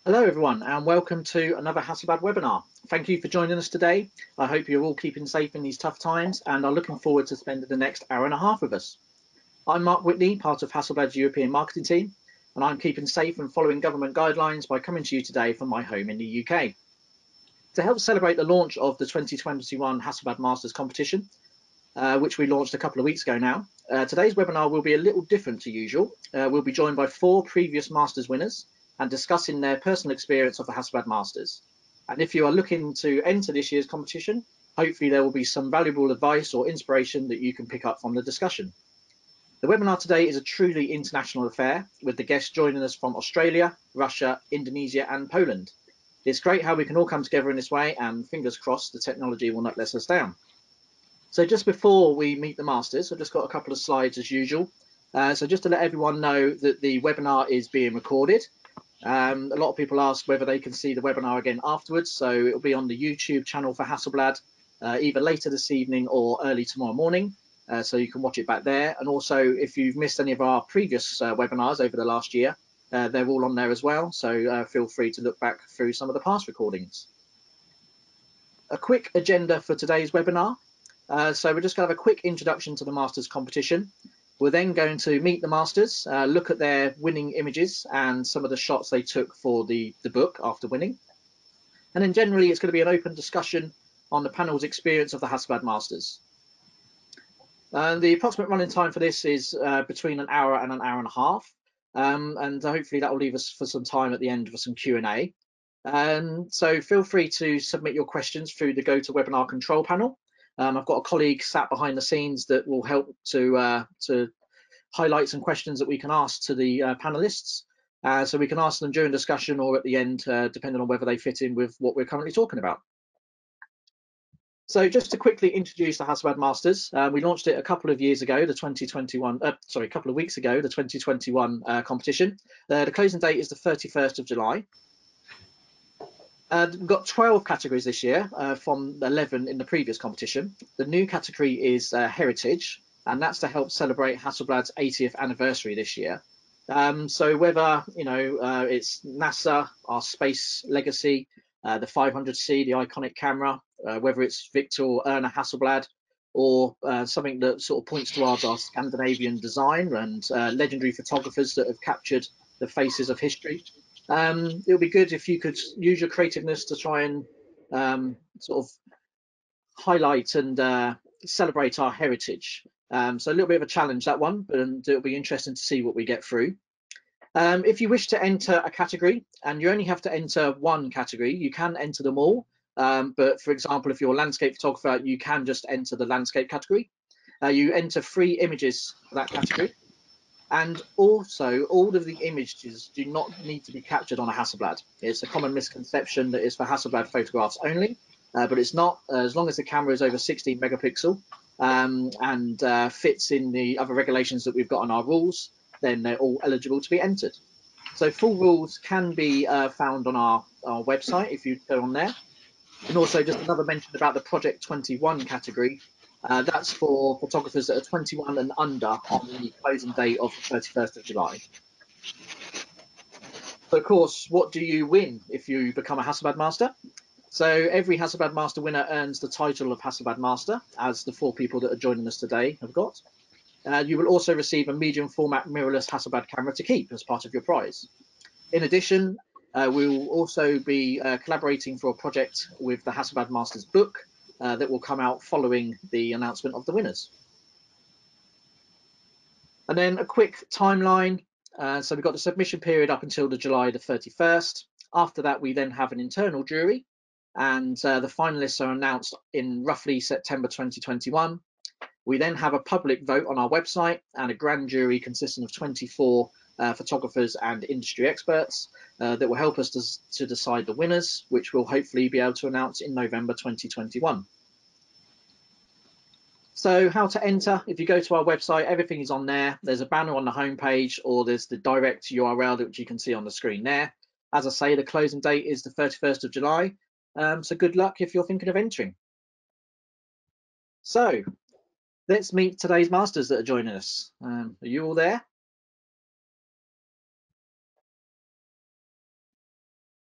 Hello everyone and welcome to another Hasselblad webinar. Thank you for joining us today. I hope you're all keeping safe in these tough times and are looking forward to spending the next hour and a half with us. I'm Mark Whitney, part of Hasselblad's European marketing team, and I'm keeping safe and following government guidelines by coming to you today from my home in the UK. To help celebrate the launch of the 2021 Hasselblad Masters competition, which we launched a couple of weeks ago now, today's webinar will be a little different to usual. We'll be joined by 4 previous Masters winners and discussing their personal experience of the Hasselblad Masters. And if you are looking to enter this year's competition, hopefully there will be some valuable advice or inspiration that you can pick up from the discussion. The webinar today is a truly international affair, with the guests joining us from Australia, Russia, Indonesia and Poland. It's great how we can all come together in this way, and fingers crossed the technology will not let us down. So just before we meet the Masters, I've just got a couple of slides as usual. So just to let everyone know that the webinar is being recorded. A lot of people ask whether they can see the webinar again afterwards, so it'll be on the YouTube channel for Hasselblad either later this evening or early tomorrow morning, so you can watch it back there. And also, if you've missed any of our previous webinars over the last year, they're all on there as well, so feel free to look back through some of the past recordings. A quick agenda for today's webinar. So we're just going to have a quick introduction to the Masters competition. We're then going to meet the Masters, look at their winning images and some of the shots they took for the book after winning. And then generally it's going to be an open discussion on the panel's experience of the Hasselblad Masters. The approximate running time for this is between an hour and a half. And hopefully that will leave us for some time at the end for some Q&A. So feel free to submit your questions through the GoToWebinar control panel. I've got a colleague sat behind the scenes that will help to highlight some questions that we can ask to the panelists. So we can ask them during discussion or at the end, depending on whether they fit in with what we're currently talking about. So just to quickly introduce the Hasselblad Masters, we launched it a couple of weeks ago, the 2021 competition. The closing date is the 31st of July. We've got 12 categories this year from 11 in the previous competition. The new category is Heritage, and that's to help celebrate Hasselblad's 80th anniversary this year. So whether it's NASA, our space legacy, the 500C, the iconic camera, whether it's Victor or Erna Hasselblad, or something that sort of points towards our Scandinavian design and legendary photographers that have captured the faces of history. It would be good if you could use your creativeness to try and sort of highlight and celebrate our heritage. So a little bit of a challenge, that one, but it'll be interesting to see what we get through. If you wish to enter a category, and you only have to enter one category, you can enter them all. But for example, if you're a landscape photographer, you can just enter the landscape category. You enter 3 images for that category. And also, all of the images do not need to be captured on a Hasselblad. It's a common misconception that it's for Hasselblad photographs only, but it's not. As long as the camera is over 16 megapixel and fits in the other regulations that we've got on our rules, then they're all eligible to be entered. So full rules can be found on our website if you go on there. And also just another mention about the Project 21 category. That's for photographers that are 21 and under on the closing date of the 31st of July. So of course, what do you win if you become a Hasselblad Master? So every Hasselblad Master winner earns the title of Hasselblad Master, as the 4 people that are joining us today have got. You will also receive a medium format mirrorless Hasselblad camera to keep as part of your prize. In addition, we will also be collaborating for a project with the Hasselblad Masters book that will come out following the announcement of the winners. And then a quick timeline. So we've got the submission period up until July the 31st. After that, we then have an internal jury, and the finalists are announced in roughly September 2021. We then have a public vote on our website and a grand jury consisting of 24 photographers and industry experts that will help us to decide the winners, which we'll hopefully be able to announce in November 2021. So how to enter? If you go to our website, everything is on there. There's a banner on the homepage, or there's the direct URL which you can see on the screen there. As I say, the closing date is the 31st of July. So good luck if you're thinking of entering. So let's meet today's Masters that are joining us. Are you all there?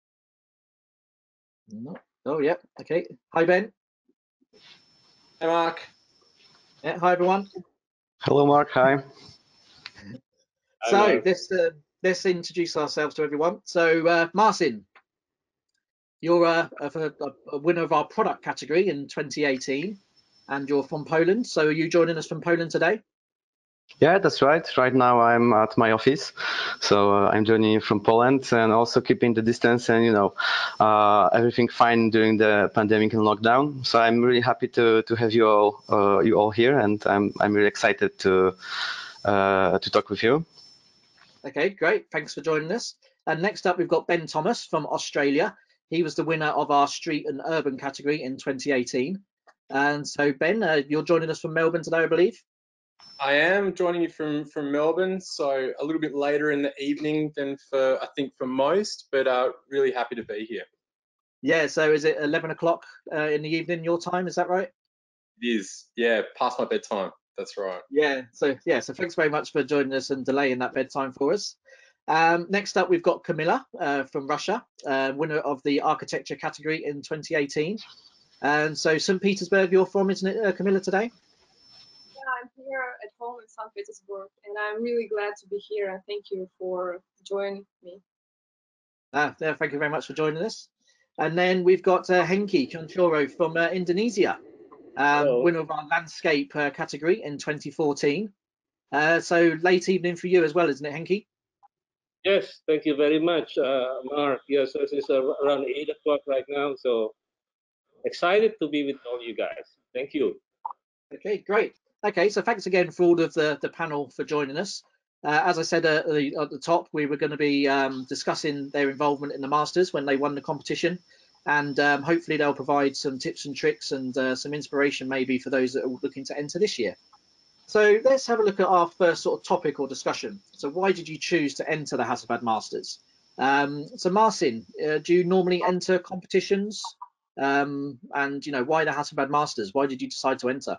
No. Oh, yeah. Okay. Hi, Ben. Hey, Mark. Yeah. Hi, everyone. Hello, Mark. Hi. So let's introduce ourselves to everyone. So, Marcin, you're a winner of our product category in 2018, and you're from Poland. So, are you joining us from Poland today? Yeah, that's right. Right now I'm at my office, so I'm joining you from Poland and also keeping the distance and everything fine during the pandemic and lockdown. So I'm really happy to have you all here, and I'm really excited to talk with you. Okay, great. Thanks for joining us. And next up, we've got Ben Thomas from Australia. He was the winner of our street and urban category in 2018. And so, Ben, you're joining us from Melbourne today, I believe. I am joining you from Melbourne, so a little bit later in the evening than for most, but really happy to be here. Yeah, so is it 11 o'clock in the evening your time? Is that right? It is, yeah, past my bedtime. That's right. Yeah, so thanks very much for joining us and delaying that bedtime for us. Next up, we've got Kamilla from Russia, winner of the architecture category in 2018. And so St. Petersburg you're from, isn't it, Kamilla, today? Yeah, I'm here at home in St. Petersburg, and I'm really glad to be here, and thank you for joining me. Yeah, thank you very much for joining us. And then we've got Hengki Koentjoro from Indonesia, winner of our landscape category in 2014. So late evening for you as well, isn't it, Hengki? Yes, thank you very much, Mark. Yes, it's around 8 o'clock right now, so excited to be with all you guys. Thank you. Okay, great. Okay, so thanks again for all of the panel for joining us. As I said at the top, we were going to be discussing their involvement in the Masters when they won the competition, and hopefully they'll provide some tips and tricks and some inspiration maybe for those that are looking to enter this year. So let's have a look at our first sort of topic or discussion. So why did you choose to enter the Hasselblad Masters? So Marcin, do you normally enter competitions? And why the Hasselblad Masters? Why did you decide to enter?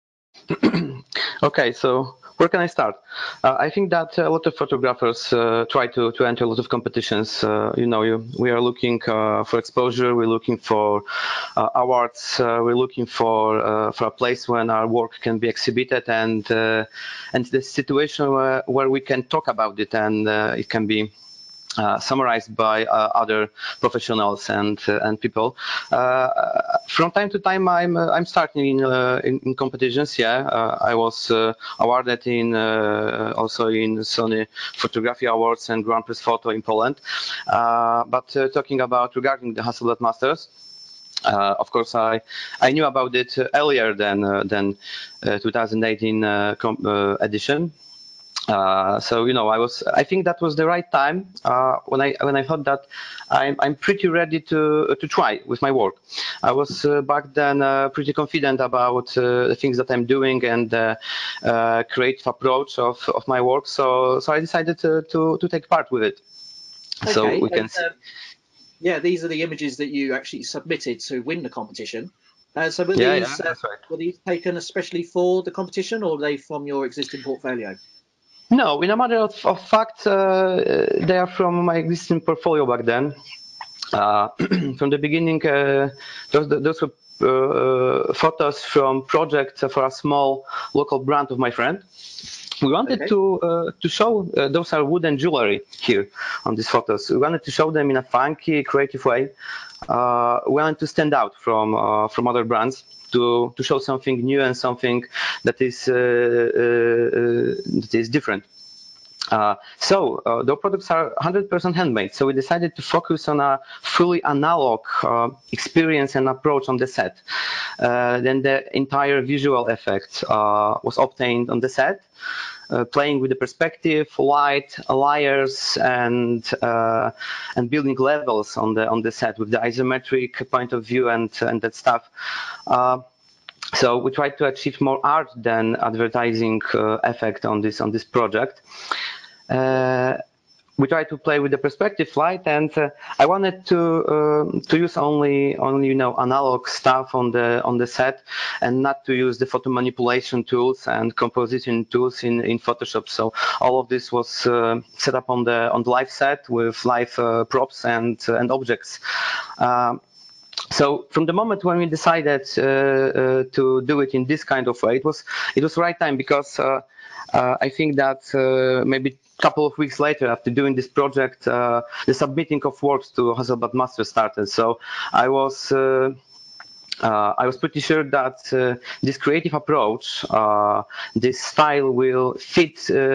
Okay, so where can I start? I think that a lot of photographers try to enter a lot of competitions. We are looking for exposure. We're looking for awards. We're looking for a place when our work can be exhibited, and the situation where we can talk about it and it can be summarized by other professionals and people. From time to time, I'm starting in competitions. Yeah, I was awarded also in Sony Photography Awards and Grand Prix Photo in Poland. But talking about regarding the Hasselblad Masters. Of course, I knew about it earlier than 2018 edition. I think that was the right time when I thought that I'm pretty ready to try with my work. I was back then pretty confident about the things that I'm doing and the creative approach of my work. So I decided to take part with it. Okay. So we can see. Yeah, these are the images that you actually submitted to win the competition. So were these taken especially for the competition, or are they from your existing portfolio? No, in a matter of fact, they are from my existing portfolio back then. From the beginning, those were photos from projects for a small local brand of my friend. We wanted to show those are wooden jewelry here on these photos. We wanted to show them in a funky, creative way. We wanted to stand out from other brands. To show something new and something that is different. So the products are 100% handmade. So we decided to focus on a fully analog experience and approach on the set. Then the entire visual effect was obtained on the set. Playing with the perspective, light, layers, and building levels on the set with the isometric point of view and that stuff. So we tried to achieve more art than advertising effect on this project. We tried to play with the perspective light, and I wanted to use only analog stuff on the set, and not to use the photo manipulation tools and composition tools in Photoshop. So all of this was set up on the live set with live props and objects. So from the moment when we decided to do it in this kind of way, it was right time, because I think that maybe a couple of weeks later, after doing this project, the submitting of works to Hasselblad Master started. So I was pretty sure that this creative approach, this style will fit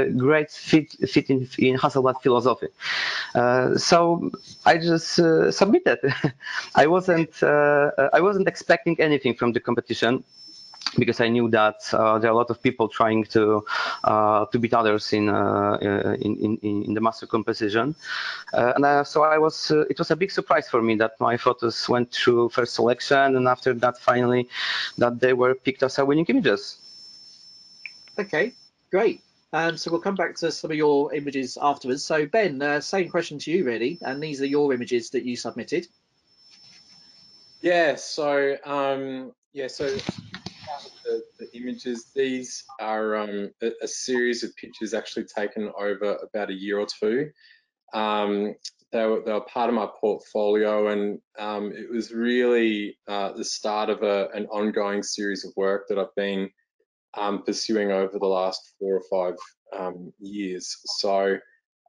in Hasselblad philosophy. So I just submitted. I wasn't expecting anything from the competition, because I knew that there are a lot of people trying to beat others in the master composition, so it was a big surprise for me that my photos went through first selection, and after that, finally, that they were picked as winning images. Okay, great. So we'll come back to some of your images afterwards. So Ben, same question to you really, and these are your images that you submitted. Yeah. So the images. These are a series of pictures actually taken over about a year or two. They were part of my portfolio, and it was really the start of an ongoing series of work that I've been pursuing over the last 4 or 5 years. So,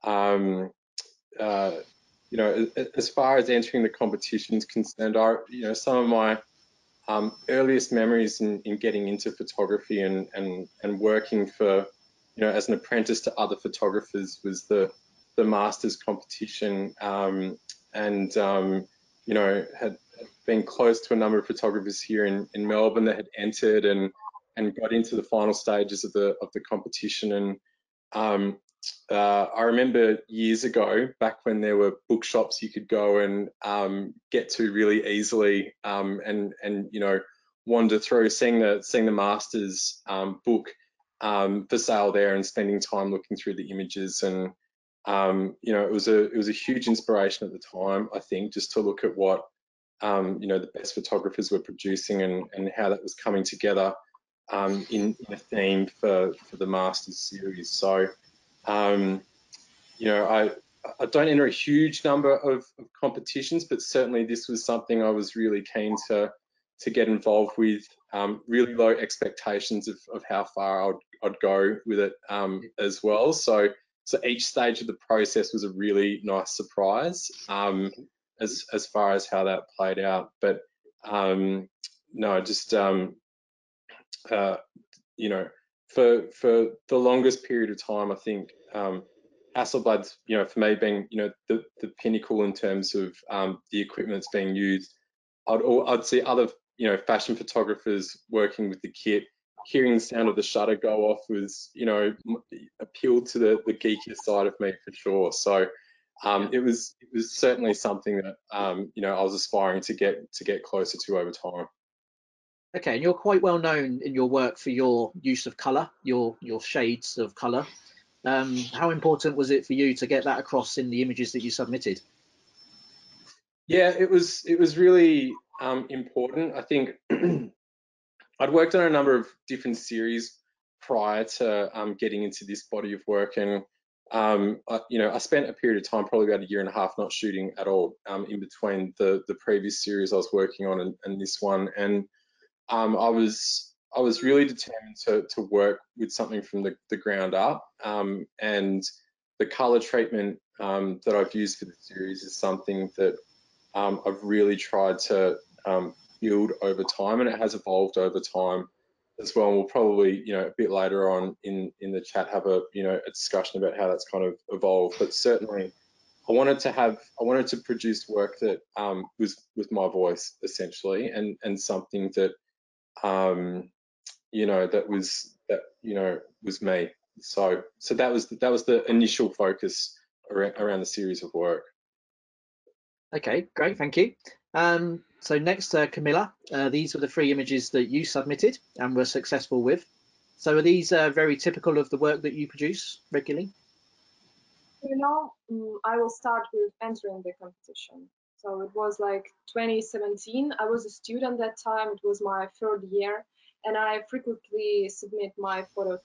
as far as entering the competition is concerned, some of my earliest memories in getting into photography and working for, as an apprentice to other photographers was the Masters competition, and had been close to a number of photographers here in Melbourne that had entered and got into the final stages of the competition. And I remember years ago, back when there were bookshops you could go and get to really easily, and wander through, seeing the Masters book for sale there, and spending time looking through the images. And it was a huge inspiration at the time, I think, just to look at what the best photographers were producing, and how that was coming together in a theme for the Masters series. So I don't enter a huge number of competitions, but certainly this was something I was really keen to get involved with. Really low expectations of how far I'd go with it as well. So each stage of the process was a really nice surprise as far as how that played out. But no, just for the longest period of time, I think Hasselblad's, for me, being the pinnacle in terms of the equipment that's being used. I'd see other fashion photographers working with the kit. Hearing the sound of the shutter go off was appealed to the geekier side of me for sure. So it was certainly something that I was aspiring to get closer to over time. Okay, and you're quite well known in your work for your use of colour, your shades of colour. How important was it for you to get that across in the images that you submitted? Yeah, it was really important. I think I'd worked on a number of different series prior to getting into this body of work, and I spent a period of time, probably about a year and a half, not shooting at all in between the previous series I was working on and this one. And I was really determined to work with something from the ground up, and the color treatment that I've used for the series is something that I've really tried to build over time, and it has evolved over time as well. And we'll probably, a bit later on in the chat, have a discussion about how that's kind of evolved. But certainly, I wanted to produce work that was with my voice essentially, and something that was me. So that was the initial focus around the series of work. Okay, great, thank you. So next, Kamilla, these were the 3 images that you submitted and were successful with. So are these very typical of the work that you produce regularly? I will start with entering the competition. So it was like 2017. I was a student that time. It was my 3rd year, and I frequently submit my photos.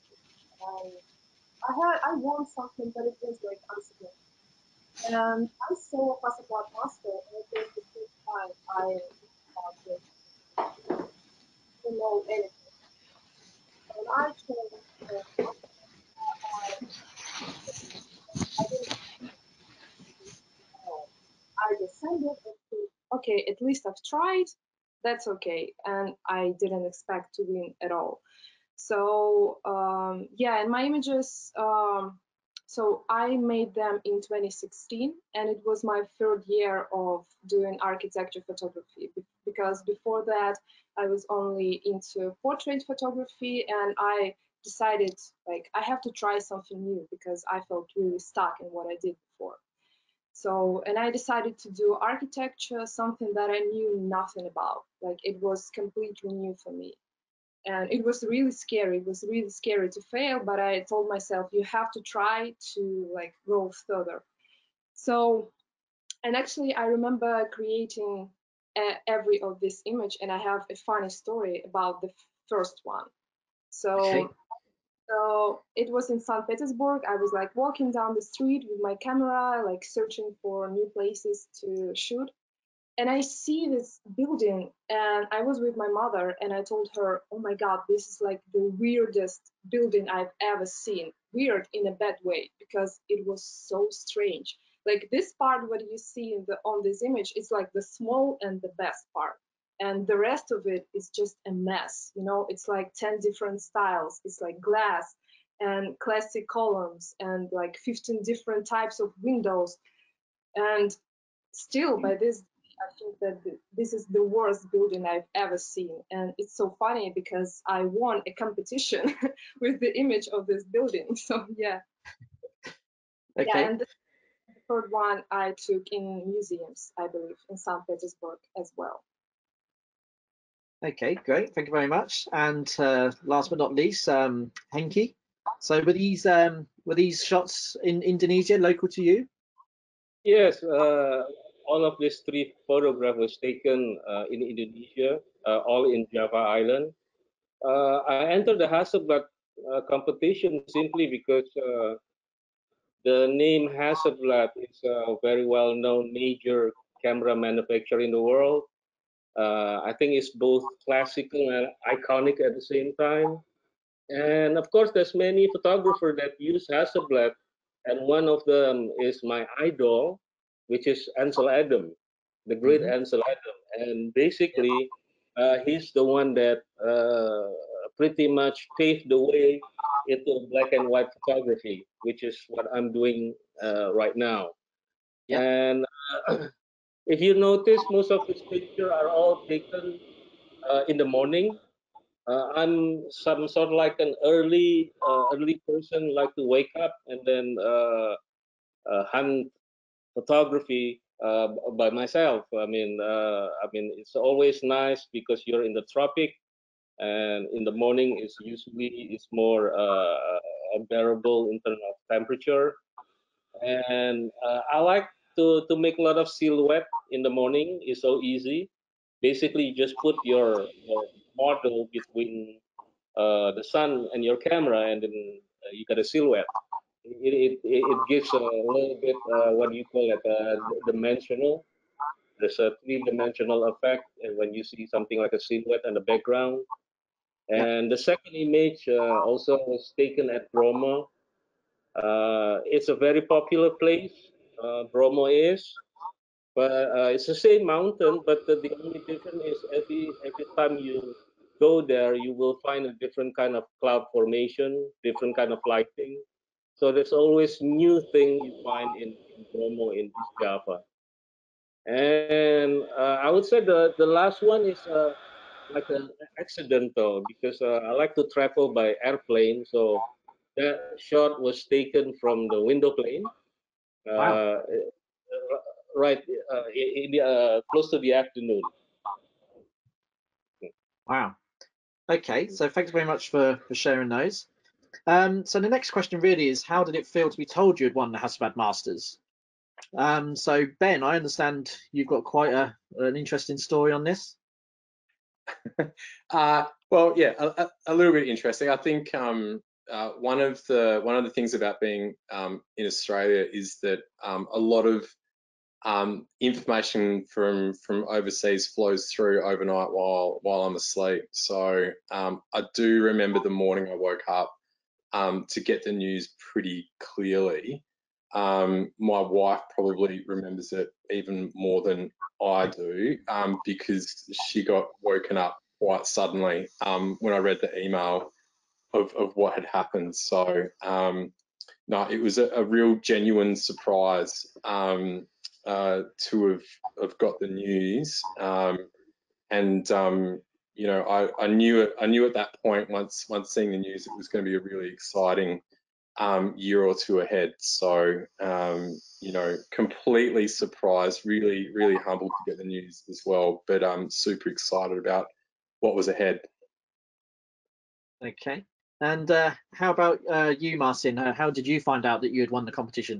I won something, but it was like unsignificant. And I saw Hasselblad Master, and it was the first time I okay, at least I've tried. That's okay. And I didn't expect to win at all. So yeah, and my images, so I made them in 2016, and it was my third year of doing architecture photography, because before that I was only into portrait photography, and I decided like I have to try something new because I felt really stuck in what I did before. So, and I decided to do architecture, something that I knew nothing about. Like it was completely new for me. And it was really scary. It was really scary to fail, but I told myself, you have to try to like go further. So, and actually I remember creating every of this image, and I have a funny story about the first one. Okay. So it was in St. Petersburg. I was like walking down the street with my camera, like searching for new places to shoot. And I see this building, and I was with my mother, and I told her, oh my God, this is like the weirdest building I've ever seen. Weird in a bad way, because it was so strange. Like this part, what you see in on this image is like the small and the best part. And the rest of it is just a mess. You know, it's like 10 different styles. It's like glass and classic columns and like 15 different types of windows. And still by this, I think that this is the worst building I've ever seen. And it's so funny because I won a competition with the image of this building. So yeah. Okay. Yeah, and the third one I took in museums, I believe, in St. Petersburg as well. Okay, great. Thank you very much. And last but not least, Hengki. So were these shots in Indonesia local to you? Yes, all of these three photographs was taken in Indonesia, all in Java Island. I entered the Hasselblad competition simply because the name Hasselblad is a very well-known major camera manufacturer in the world. I think it's both classical and iconic at the same time. And of course, there's many photographers that use Hasselblad, and one of them is my idol, which is Ansel Adam, the great Ansel Adam. And basically, he's the one that pretty much paved the way into black and white photography, which is what I'm doing right now. Yeah. And if you notice, most of his pictures are all taken in the morning. I'm some sort of like an early person, like to wake up and then hunt photography by myself. I mean, it's always nice because you're in the tropic, and in the morning it's more bearable in terms of temperature. And I like to make a lot of silhouette in the morning. It's so easy. Basically, you just put your model between the sun and your camera, and then you got a silhouette. It gives a little bit what do you call it, dimensional. There's a three-dimensional effect, and when you see something like a silhouette in the background. Yeah. And the second image also was taken at Bromo. It's a very popular place. Bromo is, but it's the same mountain. But the only difference is every time you go there, you will find a different kind of cloud formation, different kind of lighting. So there's always new thing you find in Bromo in East Java. And I would say the last one is like an accidental, because I like to travel by airplane. So that shot was taken from the window plane, Wow. right in the, close to the afternoon. Wow. Okay, so thanks very much for sharing those. So the next question really is, how did it feel to be told you had won the Hasselblad Masters? So Ben, I understand you've got quite an interesting story on this. Well, yeah, a little bit interesting. I think one of the things about being in Australia is that a lot of information from overseas flows through overnight while I'm asleep. So I do remember the morning I woke up to get the news pretty clearly. my wife probably remembers it even more than I do, because she got woken up quite suddenly when I read the email of what had happened. So no, it was a real genuine surprise to have got the news, and you know, I knew at that point, once seeing the news, it was going to be a really exciting year or two ahead. So you know, completely surprised, really humbled to get the news as well, but super excited about what was ahead. Okay. And how about you, Marcin? How did you find out that you had won the competition?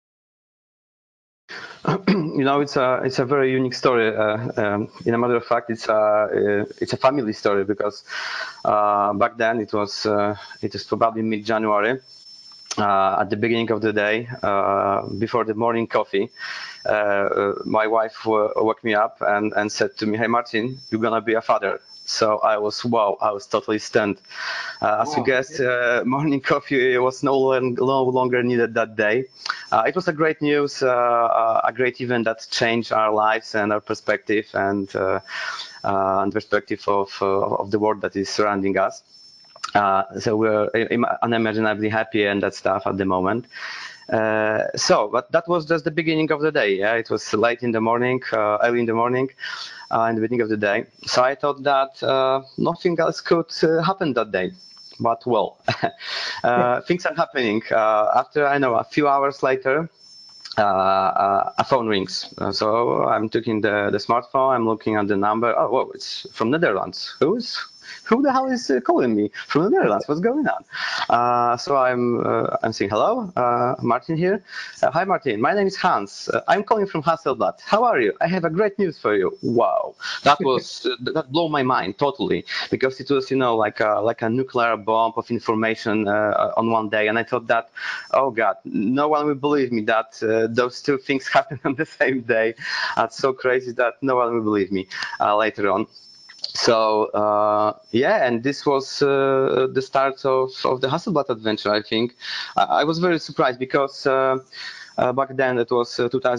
You know, it's a very unique story. In a matter of fact, it's a family story, because back then it was probably mid-January. At the beginning of the day, before the morning coffee, my wife woke me up and said to me, "Hey, Marcin, you're gonna be a father." So I was totally stunned. As you guessed, morning coffee was no longer needed that day. It was a great news, a great event that changed our lives and our perspective and perspective of the world that is surrounding us. So we're unimaginably happy and that stuff at the moment. But that was just the beginning of the day. Yeah, it was late in the morning, early in the morning, in the beginning of the day. So I thought that nothing else could happen that day. But well, things are happening. After, I know, a few hours later, a phone rings. So I'm taking the smartphone. I'm looking at the number. Oh, whoa, it's from Netherlands. Who the hell is calling me from the Netherlands? What's going on? So I'm saying, hello, Martin here. Hi, Martin. My name is Hans. I'm calling from Hasselblad. How are you? I have a great news for you. Wow, that was that blew my mind totally, because it was, you know, like a nuclear bomb of information on one day, and I thought that, oh God, no one will believe me that those two things happened on the same day. That's so crazy that no one will believe me later on. So yeah, and this was the start of the Hasselblad adventure. I think I was very surprised, because back then, it was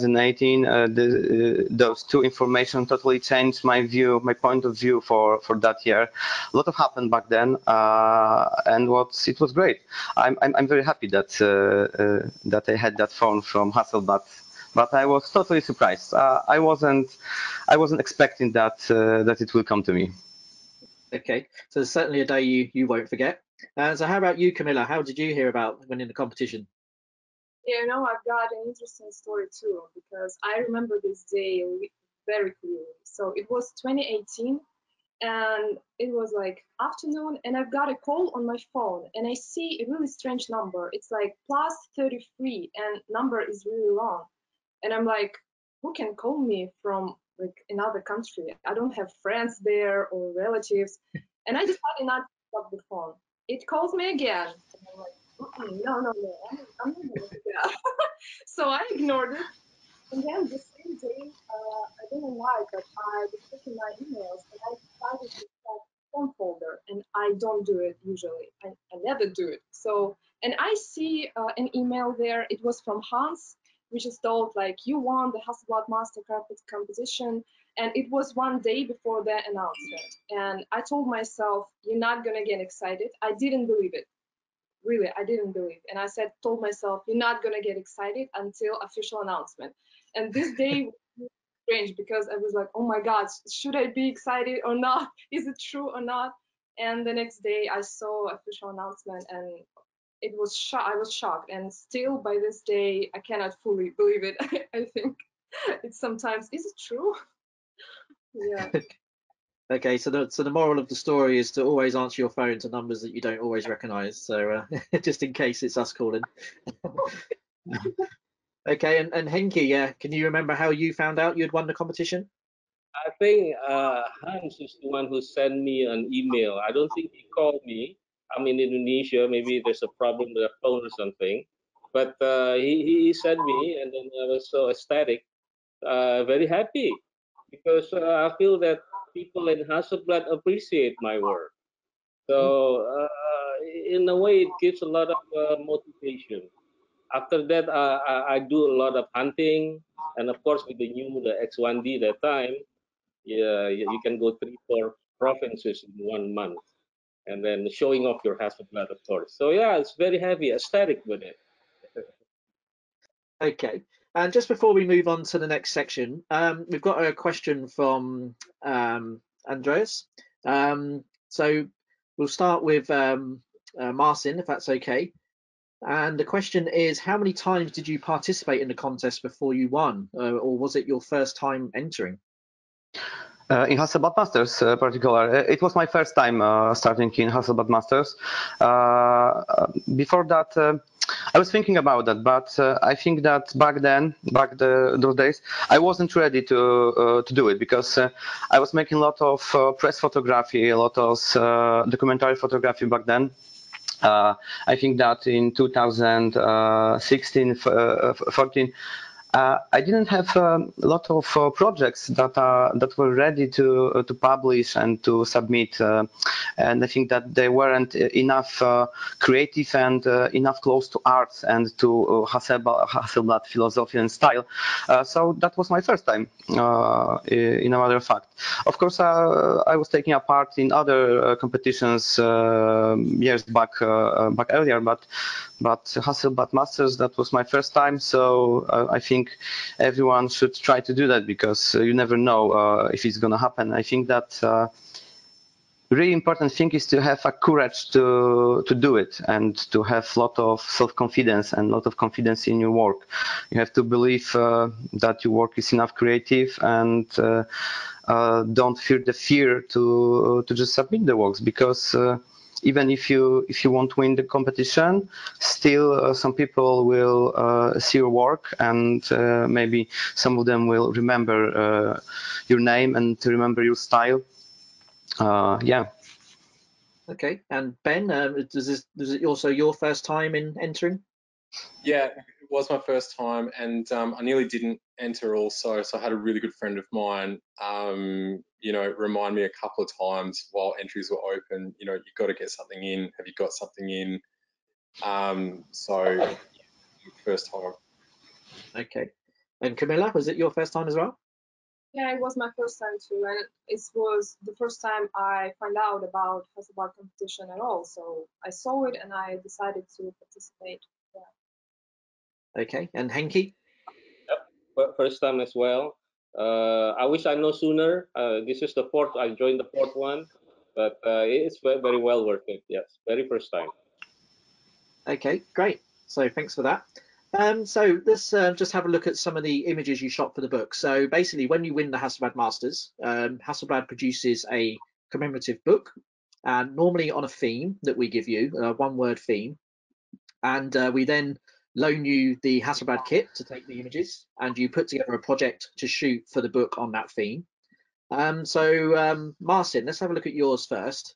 2018, those two information totally changed my point of view for that year. A lot of happened back then, and it was great. I'm very happy that I had that phone from Hasselblad. But I was totally surprised. I wasn't expecting that it will come to me. Okay, so it's certainly a day you won't forget. So how about you, Kamilla? How did you hear about winning the competition? Yeah, you know, I've got an interesting story too, because I remember this day very clearly. So it was 2018, and it was like afternoon, and I've got a call on my phone, and I see a really strange number. It's like +33, and number is really long. And I'm like, who can call me from like another country? I don't have friends there or relatives. And I decided not to pick up the phone. It calls me again. And I'm like, no, I'm not gonna do that. So I ignored it. And then the same day, I don't know why, but I was checking my emails and I decided to check phone folder. And I don't do it usually. I never do it. So, and I see an email there. It was from Hans, which is told like, you won the Hasselblad Master competition. And it was one day before the announcement. And I told myself, you're not gonna get excited. I didn't believe it. Really, I didn't believe. And I told myself, you're not gonna get excited until official announcement. And this day was strange, because I was like, oh my God, should I be excited or not? Is it true or not? And the next day I saw official announcement, and it was I was shocked. And still by this day, I cannot fully believe it. I think it's sometimes, is it true? Yeah. Okay, so the moral of the story is to always answer your phone to numbers that you don't always recognize. So just in case it's us calling. Okay, and Hengki, can you remember how you found out you'd won the competition? I think Hans is the one who sent me an email. I don't think he called me. I'm in Indonesia. Maybe there's a problem with the phone or something. But he sent me, and then I was so ecstatic, very happy, because I feel that people in Hasselblad appreciate my work. So in a way, it gives a lot of motivation. after that, I do a lot of hunting, and of course with the X1D that time, yeah, you can go 3-4 provinces in 1 month, and then showing off your Hasselblad, of course. So yeah, it's very heavy, aesthetic with it. Okay, and just before we move on to the next section, we've got a question from Andreas. So we'll start with Marcin, if that's okay. And the question is, how many times did you participate in the contest before you won, or was it your first time entering? In Hasselblad Masters, particular, it was my first time starting in Hasselblad Masters. Before that, I was thinking about that, but I think that back then, those days, I wasn't ready to do it, because I was making a lot of press photography, a lot of documentary photography back then. I think that in 2016, 14. I didn't have a lot of projects that were ready to publish and to submit, and I think that they weren't enough creative and enough close to arts and to Hasselblad philosophy and style. So that was my first time, in a matter of fact. Of course, I was taking a part in other competitions years back earlier, but Hasselblad Masters, that was my first time, so I think everyone should try to do that, because you never know if it's going to happen. I think that really important thing is to have a courage to do it, and to have a lot of self-confidence and a lot of confidence in your work. You have to believe that your work is enough creative, and don't fear the fear to just submit the works, because even if you won't win the competition, still some people will see your work, and maybe some of them will remember your name and to remember your style. Yeah. Okay, and Ben, is it also your first time in entering? Yeah, it was my first time, and I nearly didn't enter also. So I had a really good friend of mine, remind me a couple of times while entries were open, you've got to get something in. Have you got something in? So first time. Okay, and Kamilla, was it your first time as well? Yeah, it was my first time too, and it was the first time I found out about Hasselblad competition at all. So I saw it and I decided to participate. Yeah. Okay, and Hengki? Yep, first time as well. I wish I know sooner. This is the fourth. I joined the fourth one, but it's very well worth it. Yes, very first time. Okay, great. So thanks for that. So let's just have a look at some of the images you shot for the book. So basically, when you win the Hasselblad Masters, Hasselblad produces a commemorative book, normally on a theme that we give you, a one-word theme, and we then loan you the Hasselblad kit to take the images, and you put together a project to shoot for the book on that theme. Marcin, let's have a look at yours first.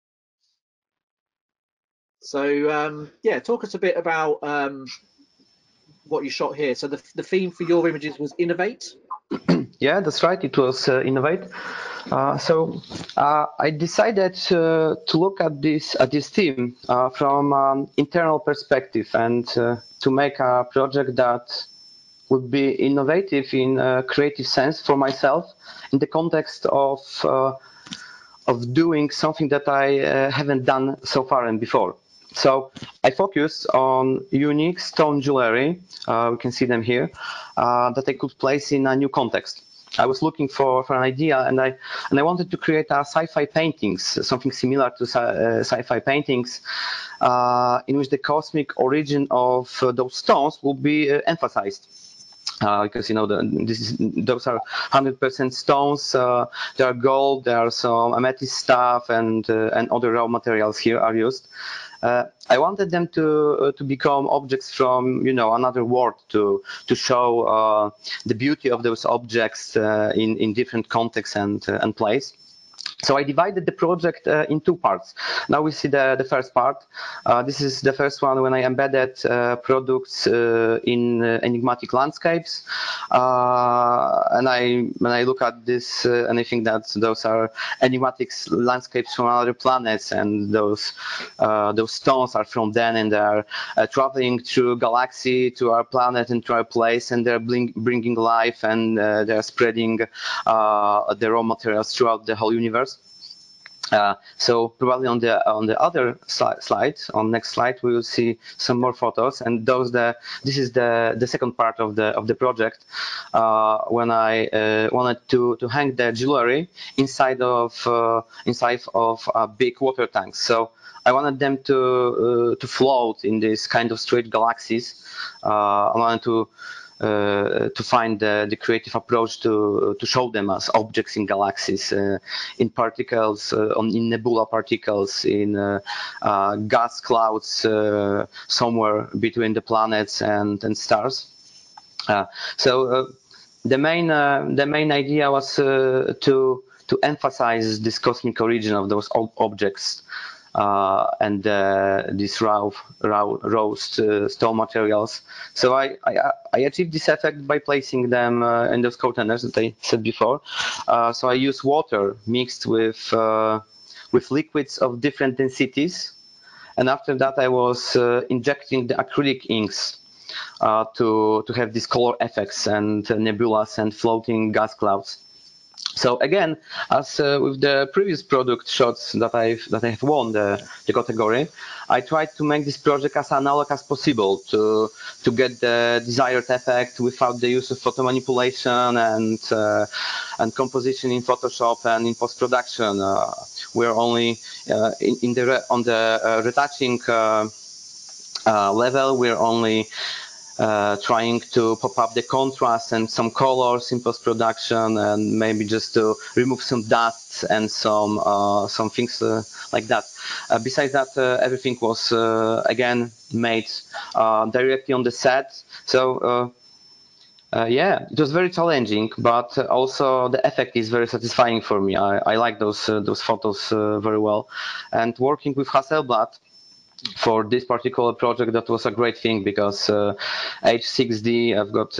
So yeah, talk us a bit about what you shot here. So the theme for your images was innovate. Yeah, that's right. It was innovate. So I decided to look at this theme from an internal perspective, and to make a project that would be innovative in a creative sense for myself, in the context of doing something that I haven't done so far and before. So I focused on unique stone jewelry, we can see them here, that I could place in a new context. I was looking for an idea, and I wanted to create a sci-fi paintings, something similar to sci-fi paintings, in which the cosmic origin of those stones will be emphasized. Because those are 100% stones. There are gold, there are some amethyst stuff, and other raw materials here are used. I wanted them to become objects from another world, to show the beauty of those objects in different contexts and place. So I divided the project in two parts. Now we see the first part. This is the first one when I embedded products in enigmatic landscapes. And when I look at this, and I think that those are enigmatic landscapes from other planets, and those stones are from then, and they are traveling through galaxy to our planet and to our place, and they're bringing life, and they're spreading the raw materials throughout the whole universe. So probably on the other slide, on next slide, we will see some more photos, and this is the second part of the project, when I wanted to hang the jewelry inside of big water tanks. So I wanted them to float in this kind of straight galaxies. I wanted to find the creative approach to show them as objects in galaxies, in particles, in nebula particles, in gas clouds, somewhere between the planets and stars. So the main idea was to emphasize this cosmic origin of those objects. And these raw stone materials. So I achieved this effect by placing them in those containers that I said before. So I use water mixed with liquids of different densities, and after that I was injecting the acrylic inks to have these color effects and nebulas and floating gas clouds. So again, as with the previous product shots that I have won the category, I tried to make this project as analog as possible to get the desired effect without the use of photo manipulation and composition in Photoshop and in post-production. We're only on the retouching level. We're only trying to pop up the contrast and some colors in post-production, and maybe just to remove some dust and some things like that. Besides that, everything was again made directly on the set. So yeah, it was very challenging, but also the effect is very satisfying for me. I like those photos very well, and working with Hasselblad for this particular project, that was a great thing, because H6D, I've got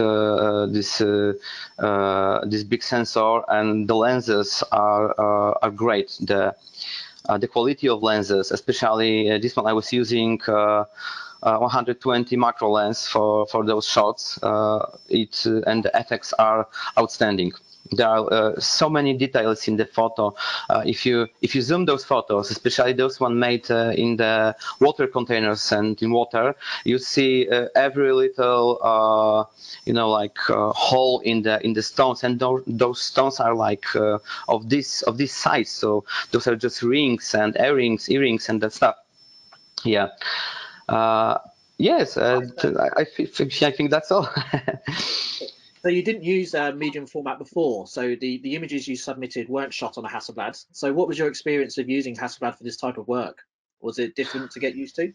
this big sensor, and the lenses are great. The quality of lenses, especially this one, I was using 120 macro lens for those shots. And the effects are outstanding. There are so many details in the photo. If you zoom those photos, especially those one made in the water containers and in water, you see every little hole in the stones, and those stones are like of this size. So those are just rings and earrings and that stuff. Yeah. Yes, I think that's all. So you didn't use medium format before, so the images you submitted weren't shot on a Hasselblad. So what was your experience of using Hasselblad for this type of work? Was it different to get used to?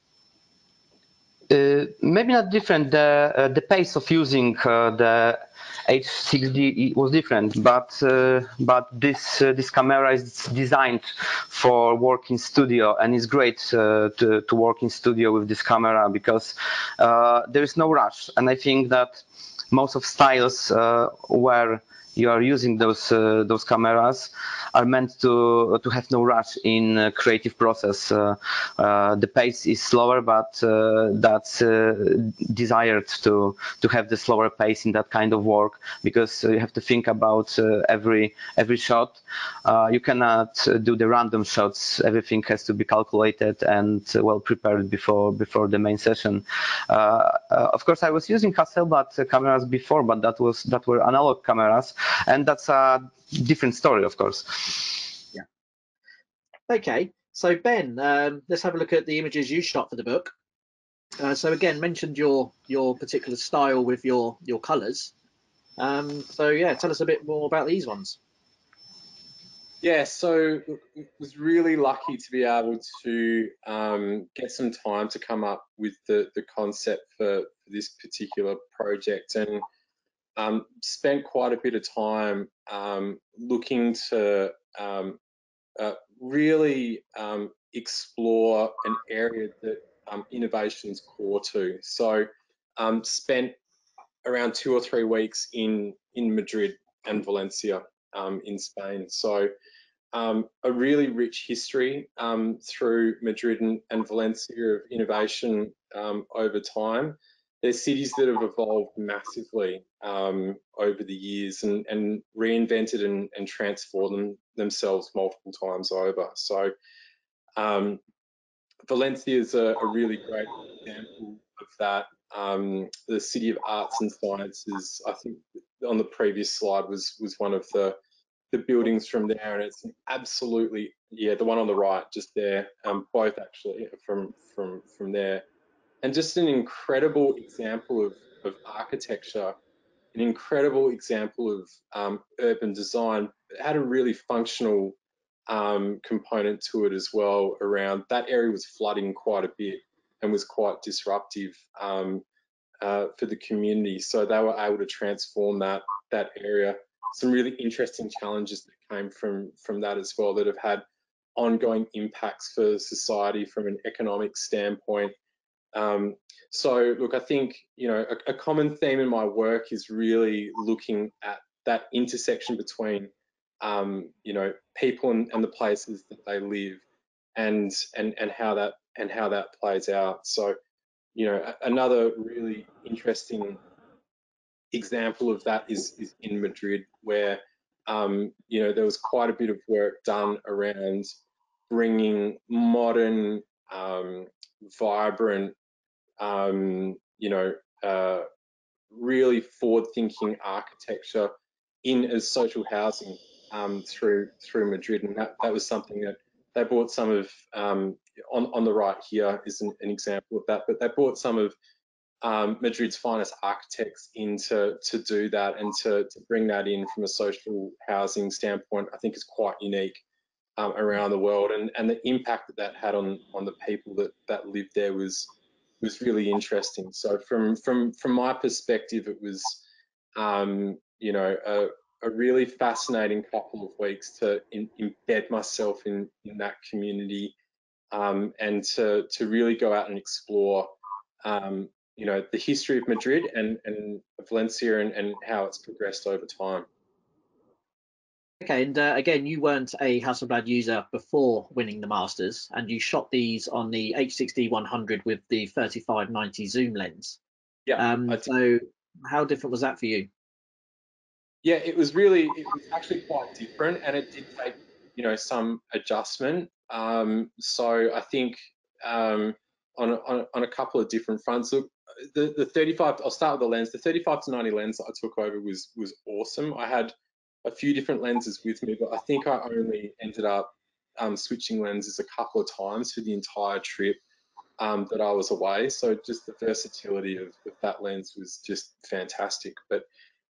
Maybe not different. The pace of using the H6D was different, but this camera is designed for work in studio, and it's great to work in studio with this camera, because there is no rush. And I think that most of styles where you are using those cameras are meant to have no rush in creative process. The pace is slower, but that's desired to have the slower pace in that kind of work, because you have to think about every shot. You cannot do the random shots. Everything has to be calculated and well prepared before the main session. Of course, I was using Hasselblad cameras before, but that were analog cameras, and that's a different story, of course. Yeah. Okay, so Ben, let's have a look at the images you shot for the book. So again, mentioned your particular style with your colours. So yeah, tell us a bit more about these ones. Yeah, so I was really lucky to be able to get some time to come up with the concept for this particular project, and spent quite a bit of time looking to really explore an area that innovation's core to. So spent around 2 or 3 weeks in Madrid and Valencia in Spain. So a really rich history through Madrid and Valencia of innovation over time. They're cities that have evolved massively over the years and reinvented and transformed themselves multiple times over. So Valencia is a really great example of that. The City of Arts and Sciences, I think on the previous slide was one of the buildings from there, and it's absolutely, yeah, the one on the right, just there, both actually from there, and just an incredible example of architecture, an incredible example of urban design. It had a really functional component to it as well. Around that area was flooding quite a bit and was quite disruptive for the community, so they were able to transform that area. Some really interesting challenges that came from that as well, that have had ongoing impacts for society from an economic standpoint. So look, I think, you know, a common theme in my work is really looking at that intersection between you know, people and the places that they live, and how that plays out. So, you know, another really interesting example of that is in Madrid, where you know, there was quite a bit of work done around bringing modern, vibrant, you know, really forward-thinking architecture in as social housing through Madrid, and that was something that they brought some of. On the right here is an example of that, but they brought some of Madrid's finest architects in to do that, and to bring that in from a social housing standpoint, I think is quite unique around the world, and the impact that had on the people that lived there was really interesting. So from my perspective, it was you know, a really fascinating couple of weeks to embed myself in that community, and to really go out and explore you know, the history of Madrid and Valencia, and how it's progressed over time. Okay, and again, you weren't a Hasselblad user before winning the Masters, and you shot these on the H60-100 with the 35-90 zoom lens. Yeah. So how different was that for you? Yeah, it was actually quite different, and it did take, you know, some adjustment. So I think on a couple of different fronts. Look, the 35, I'll start with the lens. The 35-90 lens that I took over was awesome. I had a few different lenses with me, but I think I only ended up switching lenses a couple of times for the entire trip that I was away. So just the versatility of that lens was just fantastic. But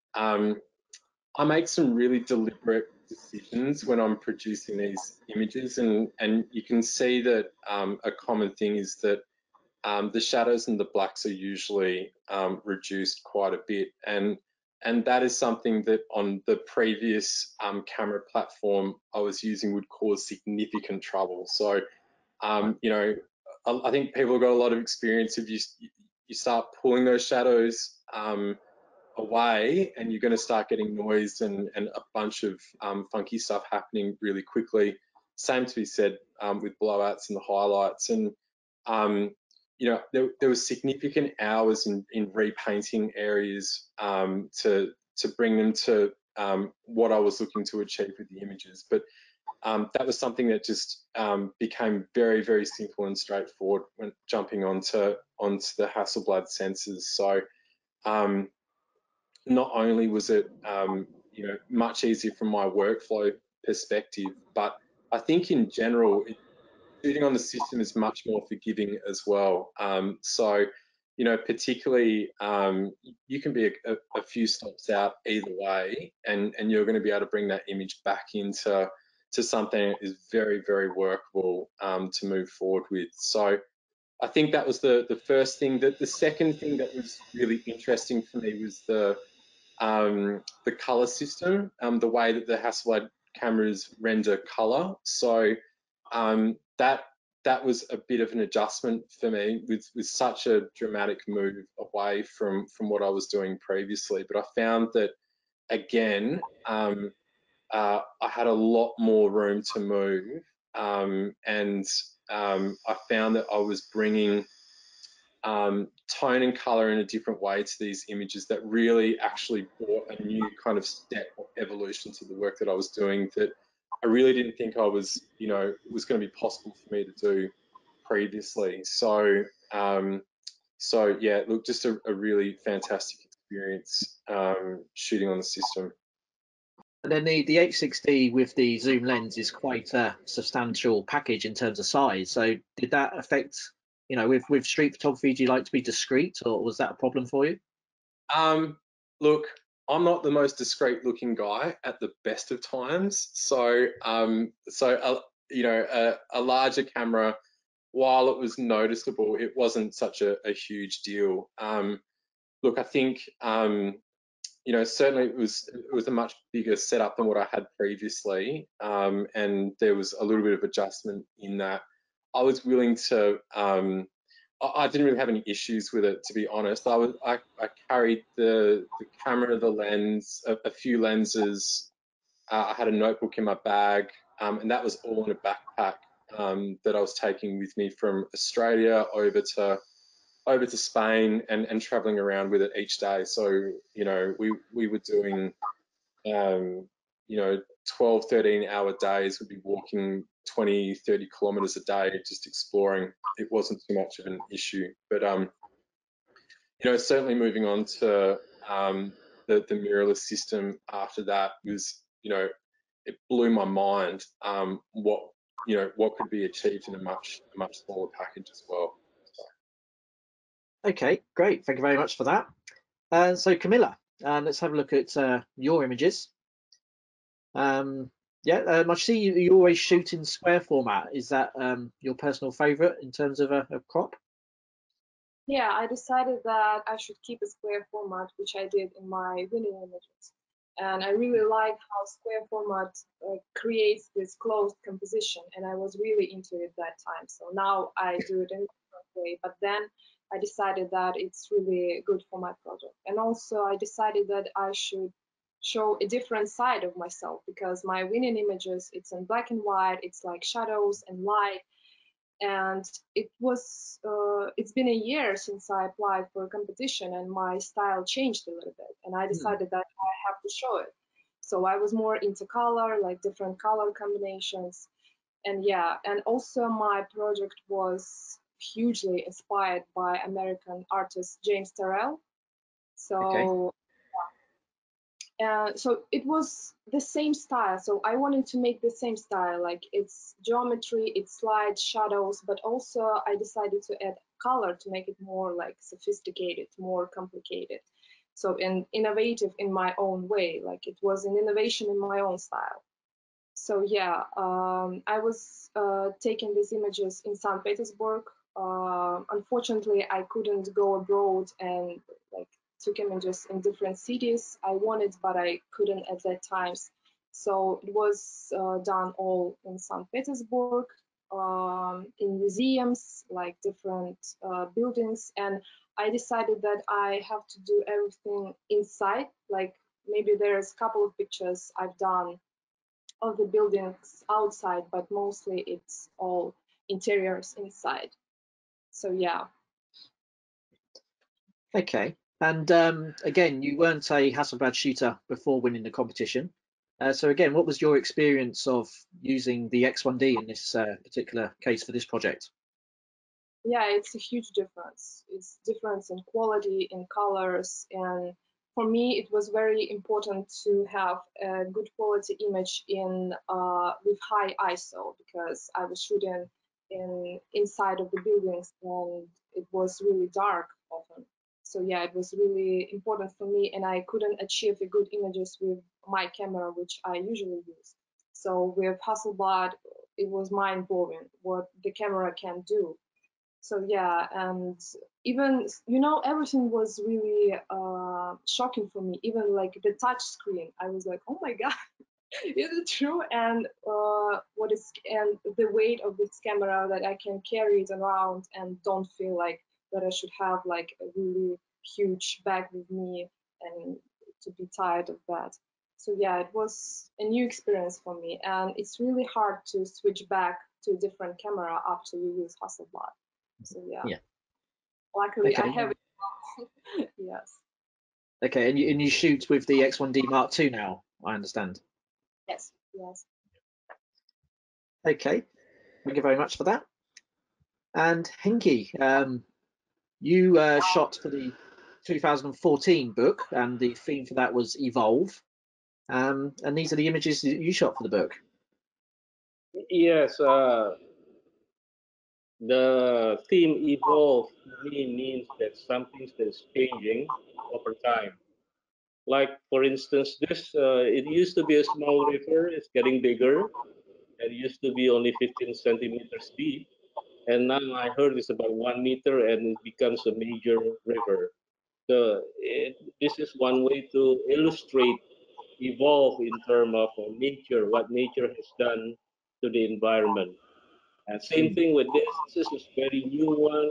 I make some really deliberate decisions when I'm producing these images, and you can see that a common thing is that the shadows and the blacks are usually reduced quite a bit, and that is something that on the previous camera platform I was using would cause significant trouble. So you know, I think people have got a lot of experience. If you start pulling those shadows away, and you're going to start getting noise and a bunch of funky stuff happening really quickly. Same to be said with blowouts and the highlights. And you know, there was significant hours in repainting areas to bring them to what I was looking to achieve with the images. But that was something that just became very, very simple and straightforward when jumping onto the Hasselblad sensors. So not only was it you know, much easier from my workflow perspective, but I think in general, shooting on the system is much more forgiving as well. So, you know, particularly you can be a few stops out either way, and you're going to be able to bring that image back into something that is very, very workable to move forward with. So I think that was the first thing. The second thing that was really interesting for me was the color system, the way that the Hasselblad cameras render color. So that was a bit of an adjustment for me with such a dramatic move away from what I was doing previously. But I found that, again, I had a lot more room to move, and I found that I was bringing tone and color in a different way to these images that really actually brought a new kind of step of evolution to the work that I was doing that I really didn't think I was, was going to be possible for me to do previously. So, so yeah, look, just a really fantastic experience shooting on the system. And then the H6D with the zoom lens is quite a substantial package in terms of size. So did that affect, with street photography, do you like to be discreet, or was that a problem for you? Look, I'm not the most discreet looking guy at the best of times. So, a larger camera, while it was noticeable, it wasn't such a huge deal. Look, I think, certainly it was a much bigger setup than what I had previously, and there was a little bit of adjustment in that. I was willing to. I didn't really have any issues with it, to be honest. I carried the camera, the lens, a few lenses. I had a notebook in my bag, and that was all in a backpack that I was taking with me from Australia over to Spain and traveling around with it each day. So, we were doing, 12, 13-hour days. We'd be walking 20, 30 kilometers a day, just exploring. It wasn't too much of an issue. But, certainly moving on to the mirrorless system after that was, it blew my mind what could be achieved in a much smaller package as well. Okay, great. Thank you very much for that. So Kamilla, let's have a look at your images. I see you always shoot in square format. Is that your personal favorite in terms of a crop? Yeah, I decided that I should keep a square format, which I did in my winning images. And I really like how square format creates this closed composition, and I was really into it that time. So now I do it in a different way, but then I decided that it's really good for my project. And also I decided that I should show a different side of myself, because my winning images, it's in black and white, it's like shadows and light. And it's been a year since I applied for a competition, and my style changed a little bit, and I decided that I have to show it. So I was more into color, like different color combinations. And yeah, and also my project was hugely inspired by American artist James Turrell. So so it was the same style. So I wanted to make the same style, like it's geometry, it's light, shadows, but also I decided to add color to make it more like sophisticated, more complicated. So innovative in my own way, like it was an innovation in my own style. So yeah, I was taking these images in St. Petersburg. Unfortunately, I couldn't go abroad and like took images in different cities. I wanted, but I couldn't at that time. So it was done all in St. Petersburg, in museums, like different buildings. And I decided that I have to do everything inside. Like maybe there's a couple of pictures I've done of the buildings outside, but mostly it's all interiors inside. So yeah. Okay. And again, you weren't a Hasselblad shooter before winning the competition. So again, what was your experience of using the X1D in this particular case for this project? Yeah, it's a huge difference. It's difference in quality, in colors, and for me, it was very important to have a good quality image in with high ISO, because I was shooting inside of the buildings and it was really dark often. So yeah, it was really important for me, and I couldn't achieve a good images with my camera, which I usually use. So with Hasselblad, it was mind-blowing what the camera can do. So yeah, and even everything was really shocking for me. Even like the touch screen, I was like, oh my god, Is it true? And the weight of this camera that I can carry it around and don't feel like that I should have like a really huge bag with me and to be tired of that. So yeah, it was a new experience for me, and it's really hard to switch back to a different camera after you use Hasselblad. So yeah, Yeah. luckily Okay. I have it. Yes. Okay, and you shoot with the X1D Mark II now, I understand. Yes. Yes. Okay, thank you very much for that. And Hengki, you shot for the 2014 book, and the theme for that was Evolve. And these are the images that you shot for the book. Yes, the theme evolve to me means that something is changing over time. Like for instance, this it used to be a small river, it's getting bigger. It used to be only 15 centimeters deep, and now I heard it's about 1 meter, and it becomes a major river. So this is one way to illustrate evolve in terms of nature, what nature has done to the environment. And same thing with this. This is a very new one.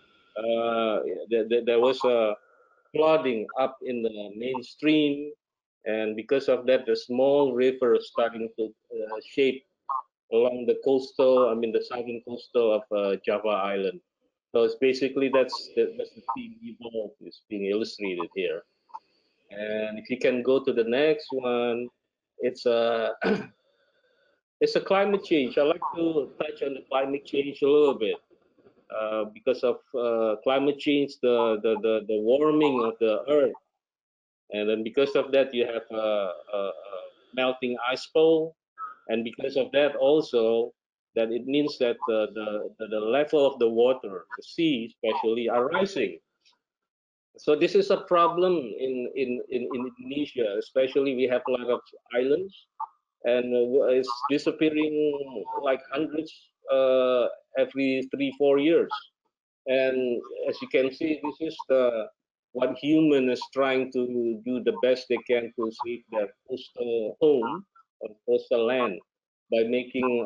There was a flooding up in the mainstream, and because of that, the small river is starting to shape along the coastal, I mean the southern coastal of Java Island. So it's basically that's the theme evolve is being illustrated here. And if you can go to the next one, it's a it's a climate change. I like to touch on the climate change a little bit because of climate change, the warming of the earth, and then because of that you have a melting ice pole, and because of that also that it means that the level of the water, the sea especially, are rising. So this is a problem in Indonesia, especially we have a lot of islands, and it's disappearing like hundreds every 3-4 years. And as you can see, this is the what human is trying to do the best they can to save their coastal home or coastal land by making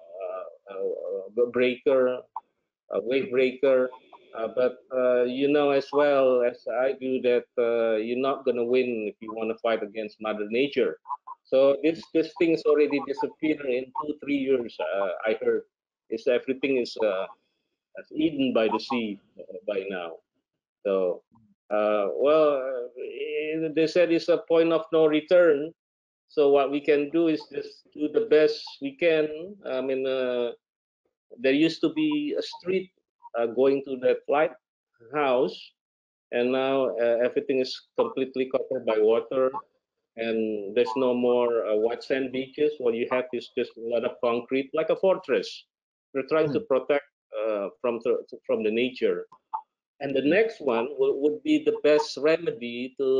a breaker, a wave breaker. But you know as well as I do that you're not going to win if you want to fight against Mother Nature. So this thing's already disappeared in 2-3 years. I heard is everything is eaten by the sea by now. So they said it's a point of no return. So what we can do is just do the best we can. I mean, there used to be a street going to that lighthouse, and now everything is completely covered by water, and there's no more white sand beaches. What you have is just a lot of concrete, like a fortress. We're trying to protect from the nature. And the next one would be the best remedy to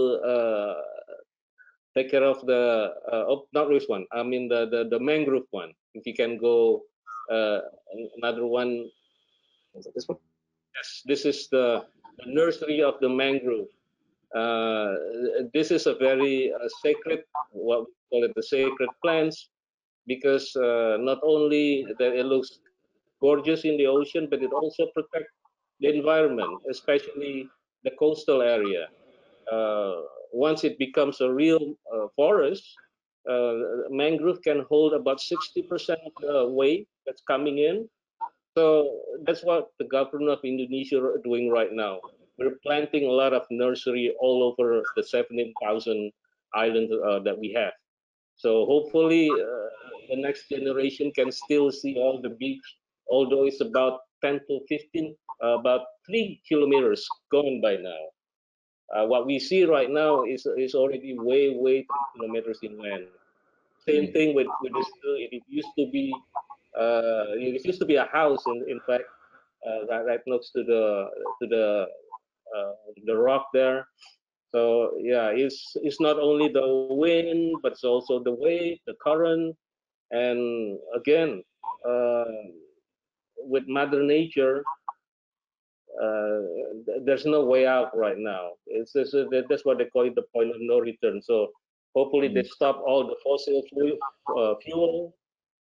take care of the not this one. I mean the mangrove one. If you can go another one. This one? Yes, this is the nursery of the mangrove. This is a very sacred, what we call it, the sacred plants, because not only that it looks gorgeous in the ocean, but it also protects the environment, especially the coastal area. Uh, Once it becomes a real forest, mangrove can hold about 60% of the weight that's coming in. So that's what the government of Indonesia are doing right now. We're planting a lot of nursery all over the 17,000 islands that we have. So hopefully the next generation can still see all the beach, although it's about 10 to 15, about 3 kilometers gone by now. What we see right now is already way 3 kilometers inland. Same thing with this. It used to be it used to be a house in fact right next to the rock there. So yeah, it's not only the wind, but it's also the wave, the current, and again, with Mother Nature, there's no way out right now. That's what they call it, the point of no return. So Hopefully, they stop all the fossil fuel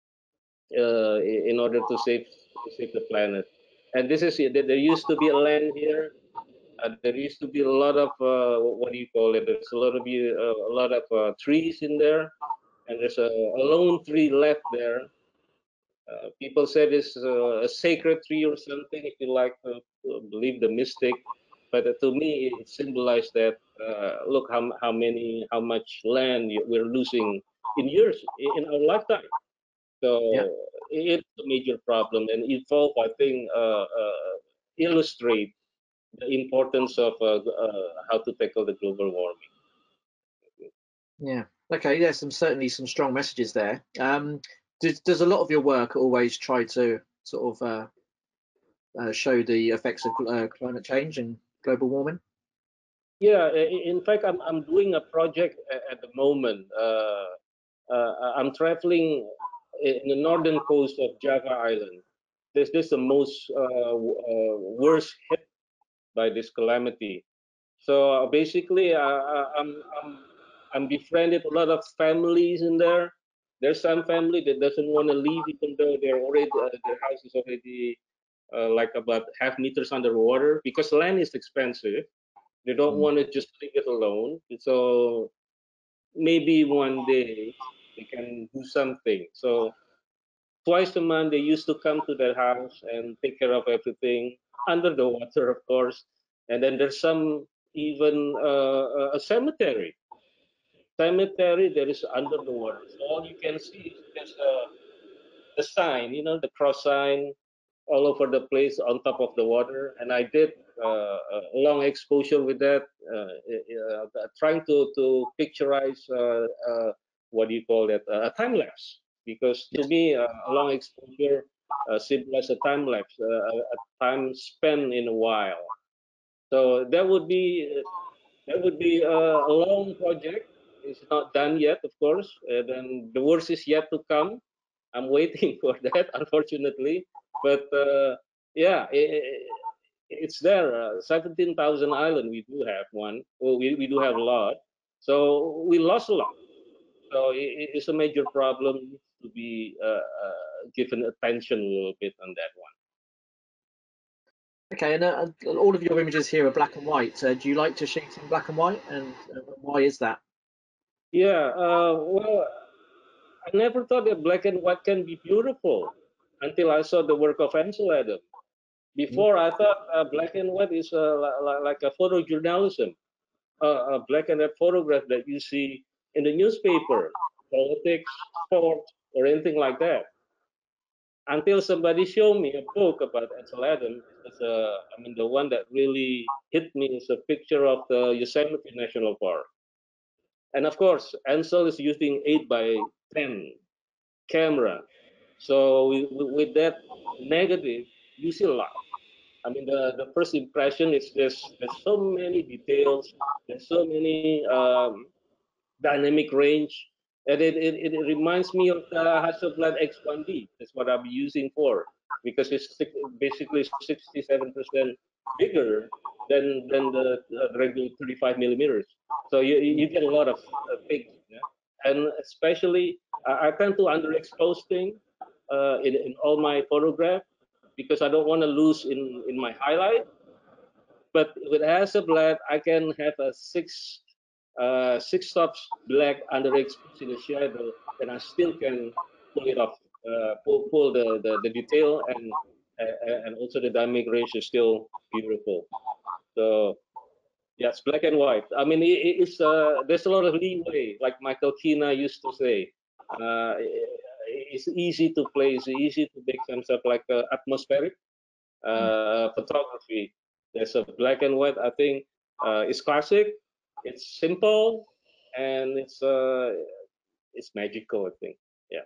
in order to save the planet. And this is there used to be a land here. There used to be a lot of what do you call it? There's a lot of trees in there, and there's a lone tree left there. People say this is a sacred tree or something, if you like to believe the mystic. But to me, it symbolized that look how much land we're losing in years in our lifetime. So Yeah. it's a major problem, and Evolve, I think, illustrate the importance of how to tackle the global warming. Yeah. Okay. There's certainly some strong messages there. Does a lot of your work always try to sort of show the effects of climate change and global warming? Yeah. In fact, I'm doing a project at the moment. I'm traveling in the northern coast of Java Island. This is the most worst hit by this calamity. So basically, I'm befriended a lot of families in there. There's some family that doesn't want to leave even though they're already their house is already like about half meters underwater because land is expensive. They don't want to just leave it alone. So maybe one day they can do something. So twice a month they used to come to their house and take care of everything under the water, of course. And then there's some even a cemetery that is under the water. So all you can see is just the sign, the cross sign all over the place on top of the water. And I did a long exposure with that, trying to picturize what do you call that, a time lapse. Because to me, a long exposure symbolizes a time lapse, a time spent in a while. So that would be a long project. It's not done yet, of course. Then the worst is yet to come. I'm waiting for that, unfortunately. But yeah, it's there. 17,000 island. We do have one. Well, we do have a lot. So we lost a lot. So it's a major problem. Needs to be given attention a little bit on that one. Okay, and all of your images here are black and white. Do you like to shoot in black and white, and why is that? Yeah, well, I never thought that black and white can be beautiful until I saw the work of Ansel Adams. Before, I thought black and white is like a photojournalism, a black and white photograph that you see in the newspaper, politics, sports, or anything like that. Until somebody showed me a book about Ansel Adams. I mean, the one that really hit me is a picture of the Yosemite National Park. And of course, Ansel is using 8x10 camera. So with that negative, you see a lot. I mean, the first impression is there's so many details, there's so many dynamic range, and it reminds me of the Hasselblad X1D. That's what I'm using for because it's basically 67% bigger than the regular 35 millimeters. So you get a lot of things, yeah? And especially I tend to underexpose things in all my photographs because I don't want to lose in my highlight. But with Hasselblad, I can have a six stops black underexposed in the shadow, and I still can pull it off, pull the detail, and also the dynamic range is still beautiful. So yes, black and white. I mean, it's there's a lot of leeway, like Michael Kina used to say. It's easy to play. It's easy to make some stuff like atmospheric photography. There's a black and white. I think it's classic. It's simple, and it's magical. I think. Yeah.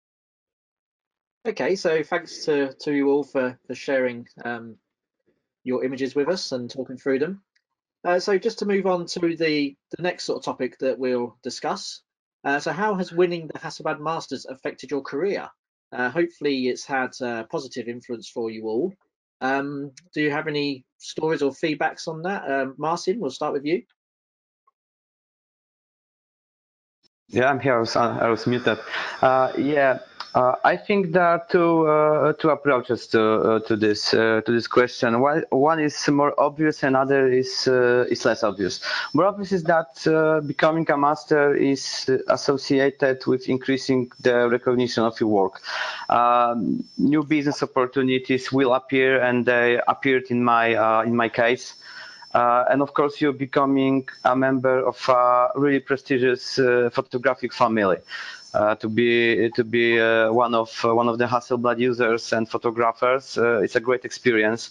Okay, so thanks to you all for sharing your images with us and talking through them. So just to move on to the next sort of topic that we'll discuss. So how has winning the Hasselblad Masters affected your career? Hopefully it's had a positive influence for you all. Do you have any stories or feedbacks on that? Marcin, we'll start with you. Yeah, I'm here. I was muted. Yeah, I think there are two approaches to this question. One is more obvious, and other is less obvious. More obvious is that becoming a master is associated with increasing the recognition of your work. New business opportunities will appear, and they appeared in my case. And of course, you're becoming a member of a really prestigious photographic family. To be one of the Hasselblad users and photographers, it's a great experience.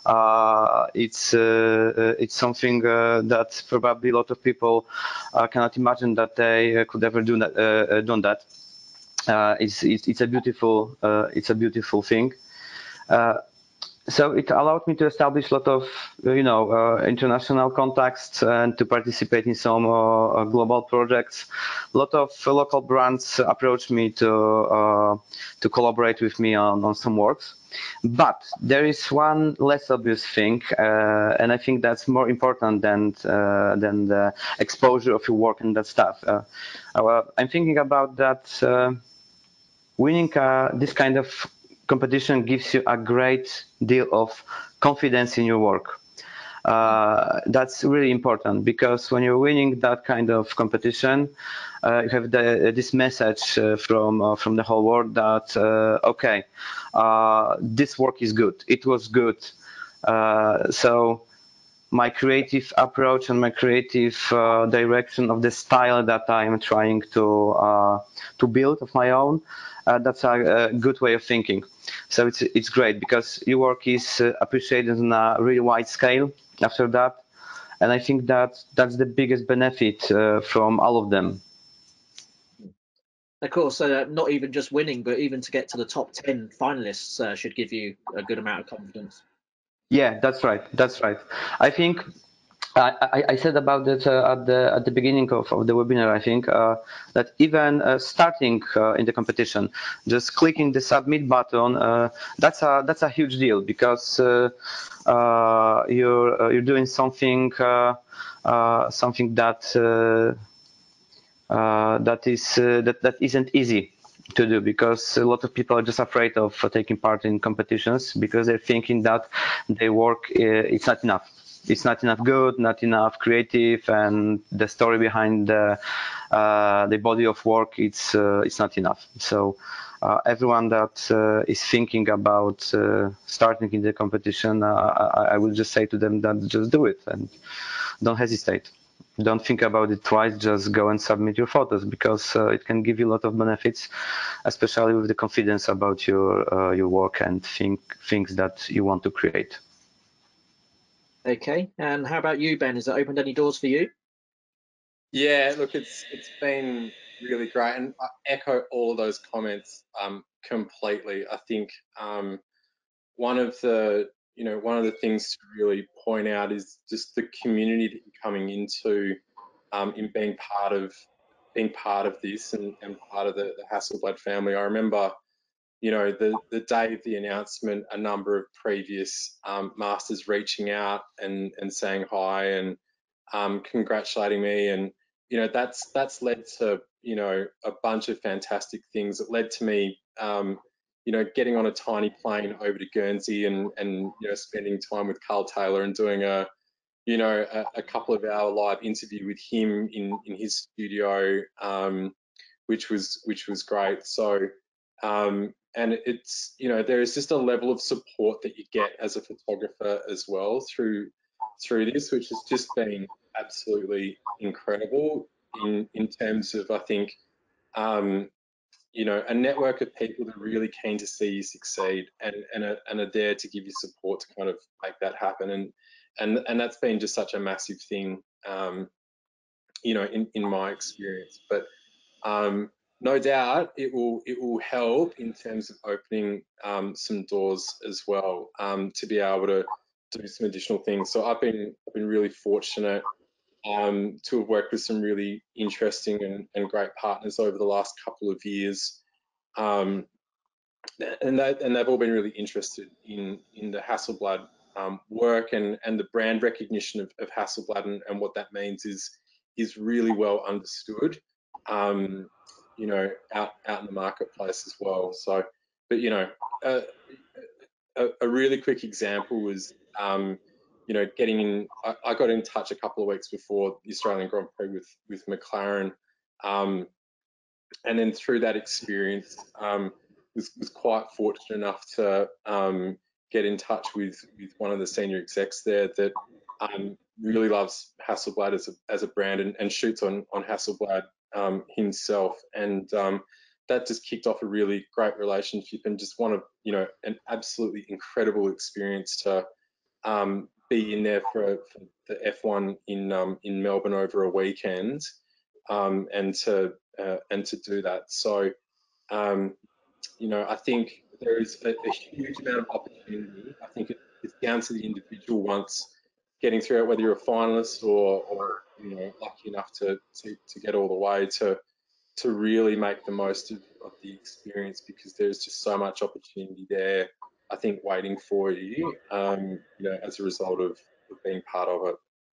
It's something that probably a lot of people cannot imagine that they could ever done that. It's a beautiful thing. So it allowed me to establish a lot of, international contacts and to participate in some global projects. A lot of local brands approached me to collaborate with me on some works. But there is one less obvious thing, and I think that's more important than the exposure of your work and that stuff. I'm thinking about that. Winning this kind of competition gives you a great deal of confidence in your work. That's really important because when you're winning that kind of competition, you have this message from the whole world that okay, this work is good. It was good. So my creative approach and my creative direction of the style that I am trying to build of my own. That's a good way of thinking. So it's great because your work is appreciated on a really wide scale after that, and I think that that's the biggest benefit from all of them. Of course, not even just winning, but even to get to the top 10 finalists should give you a good amount of confidence. Yeah, that's right. That's right. I think I said about that at the beginning of the webinar. I think that even starting in the competition, just clicking the submit button, that's a huge deal because you're doing something that isn't easy to do because a lot of people are just afraid of taking part in competitions because they're thinking that their work it's not enough. It's not enough good, not enough creative, and the story behind the body of work it's not enough. So everyone that is thinking about starting in the competition, I will just say to them that just do it and don't hesitate. Don't think about it twice, just go and submit your photos because it can give you a lot of benefits, especially with the confidence about your work and things that you want to create. Okay, and how about you, Ben? Has it opened any doors for you? Yeah, look, it's been really great, and I echo all of those comments completely. I think one of the things to really point out is just the community that you're coming into in being part of this and part of the Hasselblad family. I remember, the day of the announcement, a number of previous masters reaching out and saying hi and congratulating me, and that's led to a bunch of fantastic things. It led to me getting on a tiny plane over to Guernsey and spending time with Carl Taylor and doing a couple of hour live interview with him in his studio, which was great. So and it's there is just a level of support that you get as a photographer as well through this, which has just been absolutely incredible in terms of, I think, a network of people that are really keen to see you succeed and are there to give you support to kind of make that happen. And that's been just such a massive thing, in my experience. But no doubt it will help in terms of opening some doors as well, to be able to do some additional things. So I've been really fortunate to have worked with some really interesting and great partners over the last couple of years. And they've all been really interested in the Hasselblad work, and the brand recognition of Hasselblad and what that means is really well understood. you know, out in the marketplace as well. So, but you know, a really quick example was, you know, getting in. I got in touch a couple of weeks before the Australian Grand Prix with McLaren, and then through that experience, was quite fortunate enough to get in touch with one of the senior execs there that really loves Hasselblad as a brand and shoots on Hasselblad himself, and that just kicked off a really great relationship and just one of, you know, an absolutely incredible experience to be in there for the F1 in Melbourne over a weekend, and to do that. So you know, I think there is a huge amount of opportunity. I think it's down to the individual once getting through it, whether you're a finalist or you know, lucky enough to get all the way to really make the most of the experience, because there's just so much opportunity there, I think, waiting for you, you know, as a result of being part of it.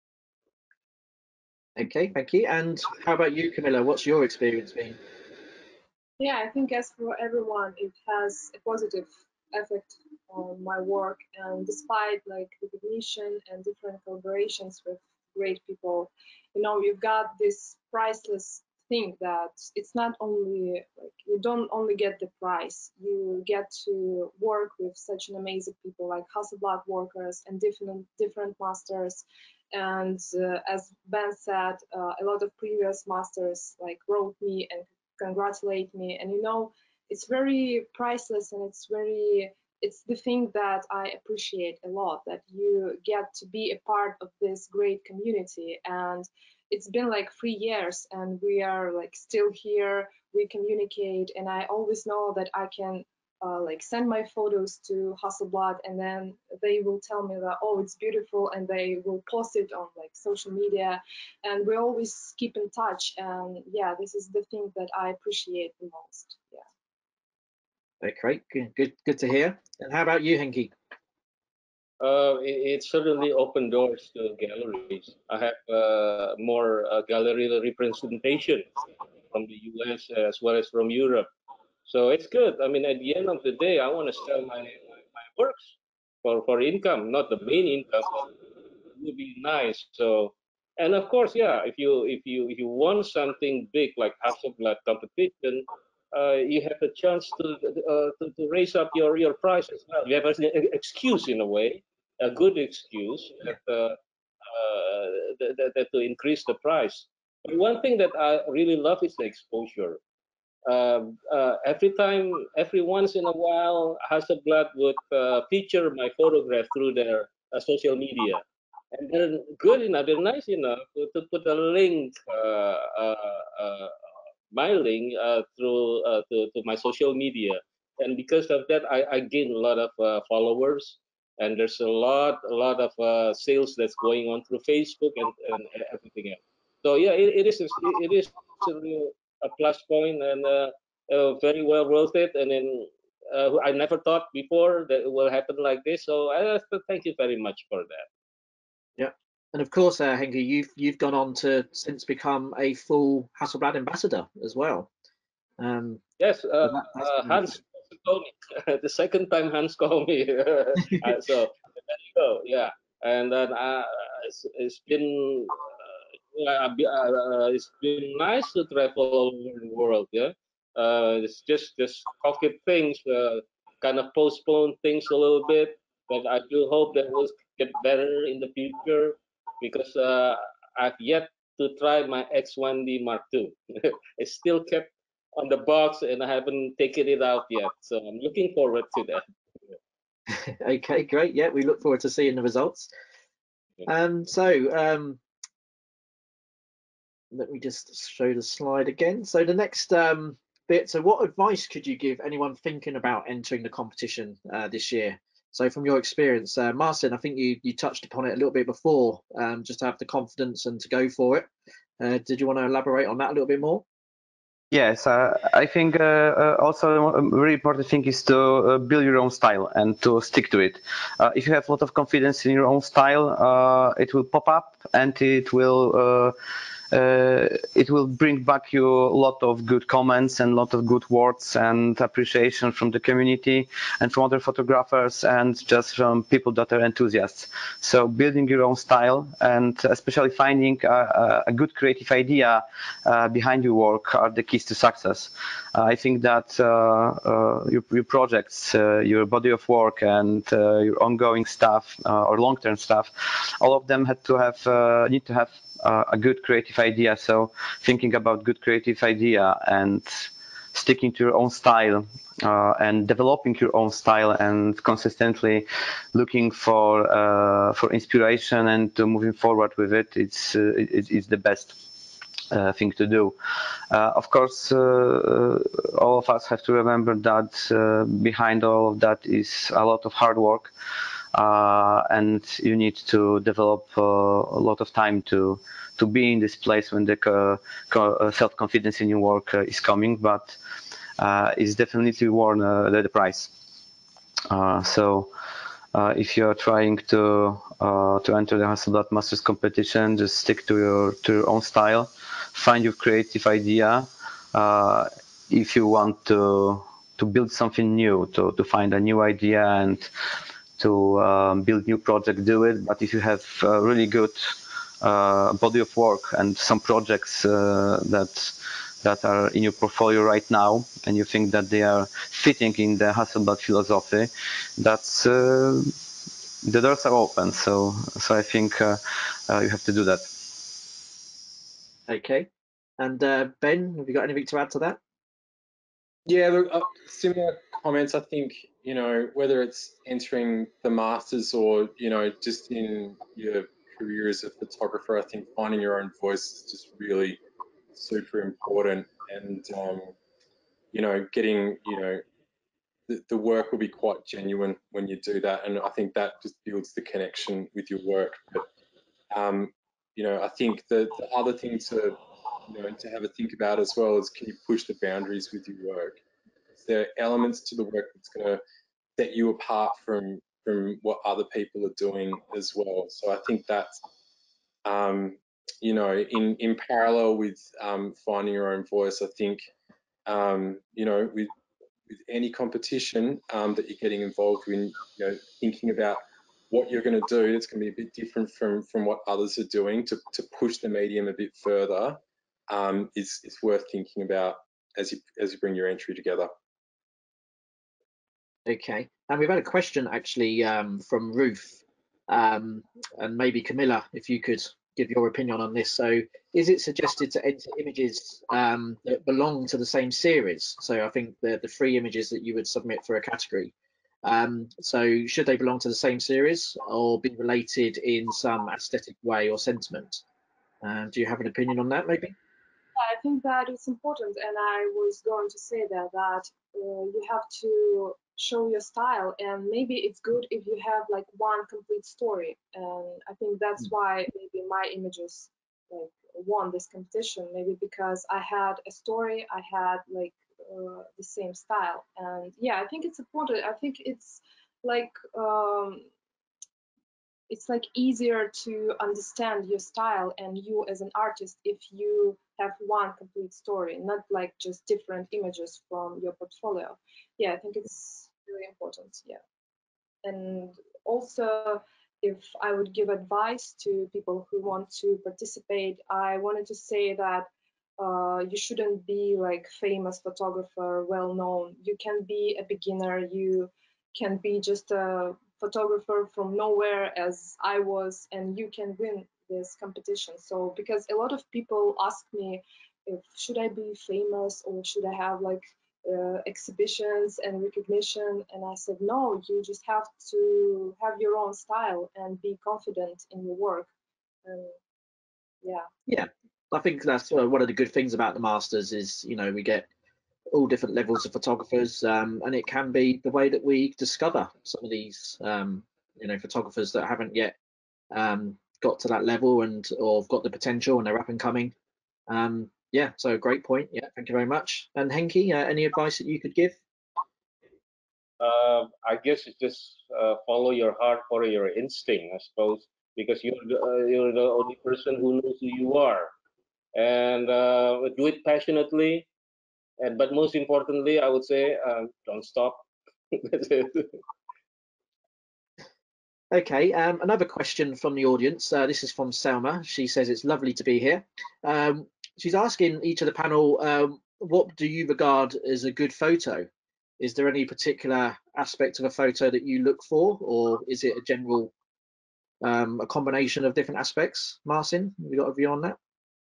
Okay, thank you. And how about you, Kamilla? What's your experience been? Yeah, I think as for everyone, it has a positive effect on my work. And despite like recognition and different collaborations with great people, you know, you've got this priceless thing that it's not only like you don't only get the prize, you get to work with such an amazing people like Hasselblad workers and different masters. And as Ben said, a lot of previous masters like wrote me and congratulate me, and you know, it's very priceless, and it's the thing that I appreciate a lot, that you get to be a part of this great community. And it's been like 3 years and we are like still here, we communicate, and I always know that I can like send my photos to Hasselblad, and then they will tell me that, oh, it's beautiful, and they will post it on like social media, and we always keep in touch. And yeah, this is the thing that I appreciate the most. Yeah. Great, good to hear. And how about you, Hengki? It certainly opened doors to galleries. I have more gallery representations from the US as well as from Europe. So it's good. I mean, at the end of the day, I want to sell my works for income, not the main income, but it would be nice. So, and of course, yeah, if you want something big like Hasselblad competition, you have a chance to raise up your price as well. You have an excuse in a way, a good excuse that to increase the price. But one thing that I really love is the exposure. Every once in a while, Hasselblad would feature my photograph through their social media, and they're good enough, they're nice enough to put a link, my link through to my social media, and because of that, I gain a lot of followers, and there's a lot of sales that's going on through Facebook and everything else. So yeah, it is a plus point, and very well worth it. And then I never thought before that it will happen like this. So I thank you very much for that. Yeah, and of course, Hengki, you've gone on to since become a full Hasselblad ambassador as well. Yes, Hans told me the second time Hans called me. So there you go. Yeah, and then it's been it's been nice to travel all over the world. Yeah, it's just COVID things kind of postpone things a little bit, but I do hope that will get better in the future, because I've yet to try my X1D Mark II. It's still kept on the box and I haven't taken it out yet, so I'm looking forward to that. Okay, great. Yeah, we look forward to seeing the results. So let me just show the slide again. So the next bit, so what advice could you give anyone thinking about entering the competition this year? So from your experience, Marcin, I think you touched upon it a little bit before, just to have the confidence and to go for it. Did you want to elaborate on that a little bit more? Yes, I think also a very important thing is to build your own style and to stick to it. If you have a lot of confidence in your own style, it will pop up and it will it will bring back you a lot of good comments and a lot of good words and appreciation from the community and from other photographers and just from people that are enthusiasts. So building your own style and especially finding a good creative idea behind your work are the keys to success. I think that your projects, your body of work, and your ongoing stuff or long-term stuff, all of them need to have a good creative idea. So thinking about good creative idea and sticking to your own style and developing your own style and consistently looking for inspiration and moving forward with it, it's the best thing to do. Of course, all of us have to remember that behind all of that is a lot of hard work, and you need to develop a lot of time to be in this place when the self-confidence in your work is coming, but it's definitely worth the price. So if you are trying to enter the Hasselblad Masters competition, just stick to your own style, find your creative idea. If you want to build something new, to find a new idea and to build new project, do it. But if you have a really good body of work and some projects that are in your portfolio right now, and you think that they are fitting in the Hasselblad philosophy, that's the doors are open. So I think you have to do that. Okay. And Ben, have you got anything to add to that? Yeah, look, similar comments. I think, you know, whether it's entering the Masters or, you know, just in your career as a photographer, I think finding your own voice is just really super important. And, you know, getting, you know, the work will be quite genuine when you do that. And I think that just builds the connection with your work. But, you know, I think the other thing to, you know, to have a think about as well is, can you push the boundaries with your work? Is there elements to the work that's going to set you apart from what other people are doing as well? So I think that's, you know, in parallel with finding your own voice, I think, you know, with any competition that you're getting involved in, you know, thinking about what you're going to do, it's going to be a bit different from what others are doing to push the medium a bit further. Is worth thinking about as you bring your entry together. Okay, and we've had a question actually from Ruth, and maybe Kamilla, if you could give your opinion on this. So, is it suggested to enter images that belong to the same series? So, I think the 3 images that you would submit for a category. So, should they belong to the same series or be related in some aesthetic way or sentiment? Do you have an opinion on that, maybe? I think that it's important, and I was going to say that you have to show your style, and maybe it's good if you have like one complete story. And I think that's why maybe my images like won this competition, maybe because I had a story, I had like the same style. And yeah, I think it's important. I think it's like easier to understand your style and you as an artist if you have one complete story, not like just different images from your portfolio. Yeah, I think it's really important. Yeah. And also, if I would give advice to people who want to participate, I wanted to say that you shouldn't be like famous photographer, well known. You can be a beginner, you can be just a photographer from nowhere as I was, and you can win this competition. So because a lot of people ask me if should I be famous or should I have like exhibitions and recognition, and I said no, you just have to have your own style and be confident in your work. And yeah, I think that's one of the good things about the Masters is, you know, we get all different levels of photographers, and it can be the way that we discover some of these you know, photographers that haven't yet got to that level and or have got the potential and they're up and coming. Yeah, so great point. Yeah, thank you very much. And Hengki, any advice that you could give? I guess it's just follow your heart, follow your instinct, I suppose, because you're the only person who knows who you are. and do it passionately. But most importantly, I would say don't stop. That's it. Okay, another question from the audience. This is from Selma. She says it's lovely to be here. She's asking each of the panel, what do you regard as a good photo? Is there any particular aspect of a photo that you look for, or is it a general, a combination of different aspects? Marcin, have you got a view on that?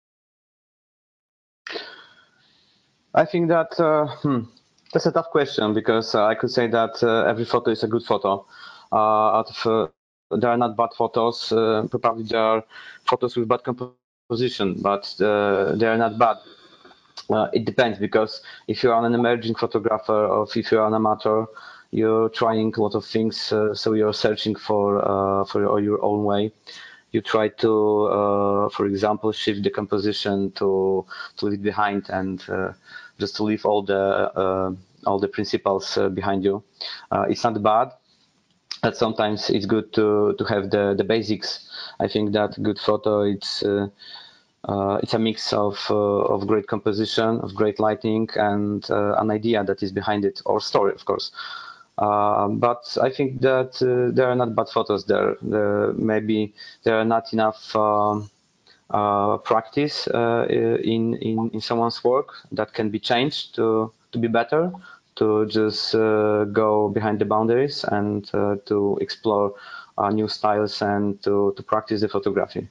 I think that that's a tough question, because I could say that every photo is a good photo. There are not bad photos. Probably there are photos with bad composition, but they are not bad. It depends, because if you are an emerging photographer or if you are an amateur, you're trying a lot of things. So you're searching for your own way. You try to, for example, shift the composition to leave behind and just to leave all the principles behind you. It's not bad, but sometimes it's good to have the basics. I think that good photo, it's a mix of great composition, of great lighting, and an idea that is behind it, or story, of course. But I think that there are not bad photos there. Maybe there are not enough practice in someone's work that can be changed to be better, to just go behind the boundaries and to explore new styles and to practice the photography.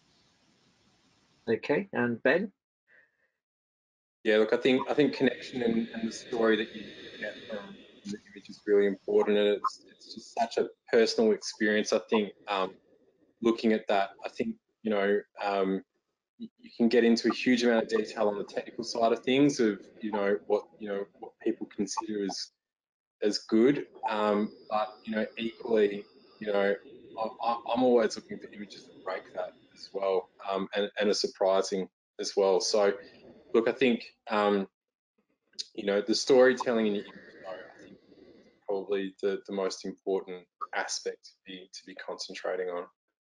Okay, and Ben? Yeah, look, I think connection and the story that you get from the image is really important, and it's just such a personal experience. I think looking at that, I think you you can get into a huge amount of detail on the technical side of things, of what people consider as good, but equally, I'm always looking for images that break that as well, and are surprising as well. So look, I think the storytelling in your image, though, I think is probably the most important aspect to be concentrating on.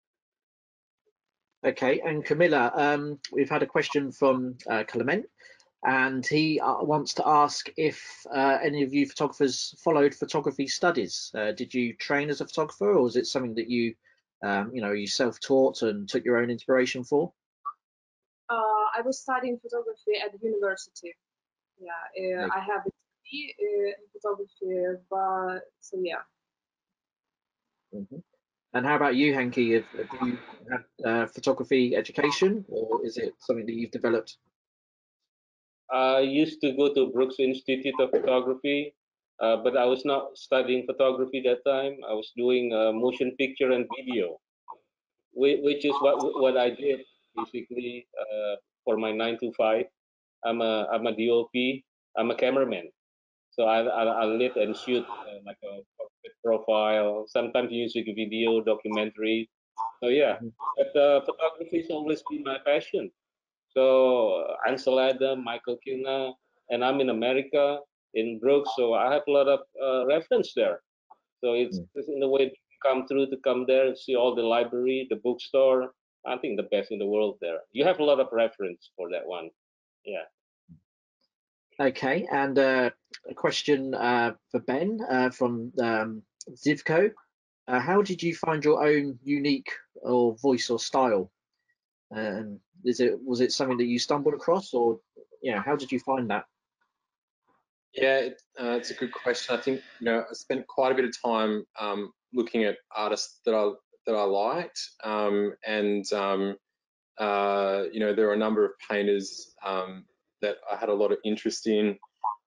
Okay, and Kamilla, we've had a question from Clement, and he wants to ask if any of you photographers followed photography studies. Did you train as a photographer, or was it something that you, you self-taught and took your own inspiration for? I was studying photography at university. Yeah, Okay. I have a degree in photography, but so yeah. Mm-hmm. And how about you, Hengki? Have you had photography education, or is it something that you've developed? I used to go to Brooks Institute of Photography, but I was not studying photography that time. I was doing motion picture and video, which is what I did basically for my 9 to 5. I'm a DOP. I'm a cameraman. So I lit and shoot like a corporate profile, sometimes music video, documentary. So yeah, but photography has always been my passion. So Ansel Adam, Michael Kina, and I'm in America in Brooks, so I have a lot of reference there. So it's in a way to come there and see all the library, the bookstore. I think the best in the world there. You have a lot of reference for that one. Yeah. Okay, and a question for Ben from Zivko. How did you find your own unique or voice or style? Was it something that you stumbled across, or how did you find that? Yeah, it's a good question. I think I spent quite a bit of time looking at artists that I liked, and there were a number of painters that I had a lot of interest in,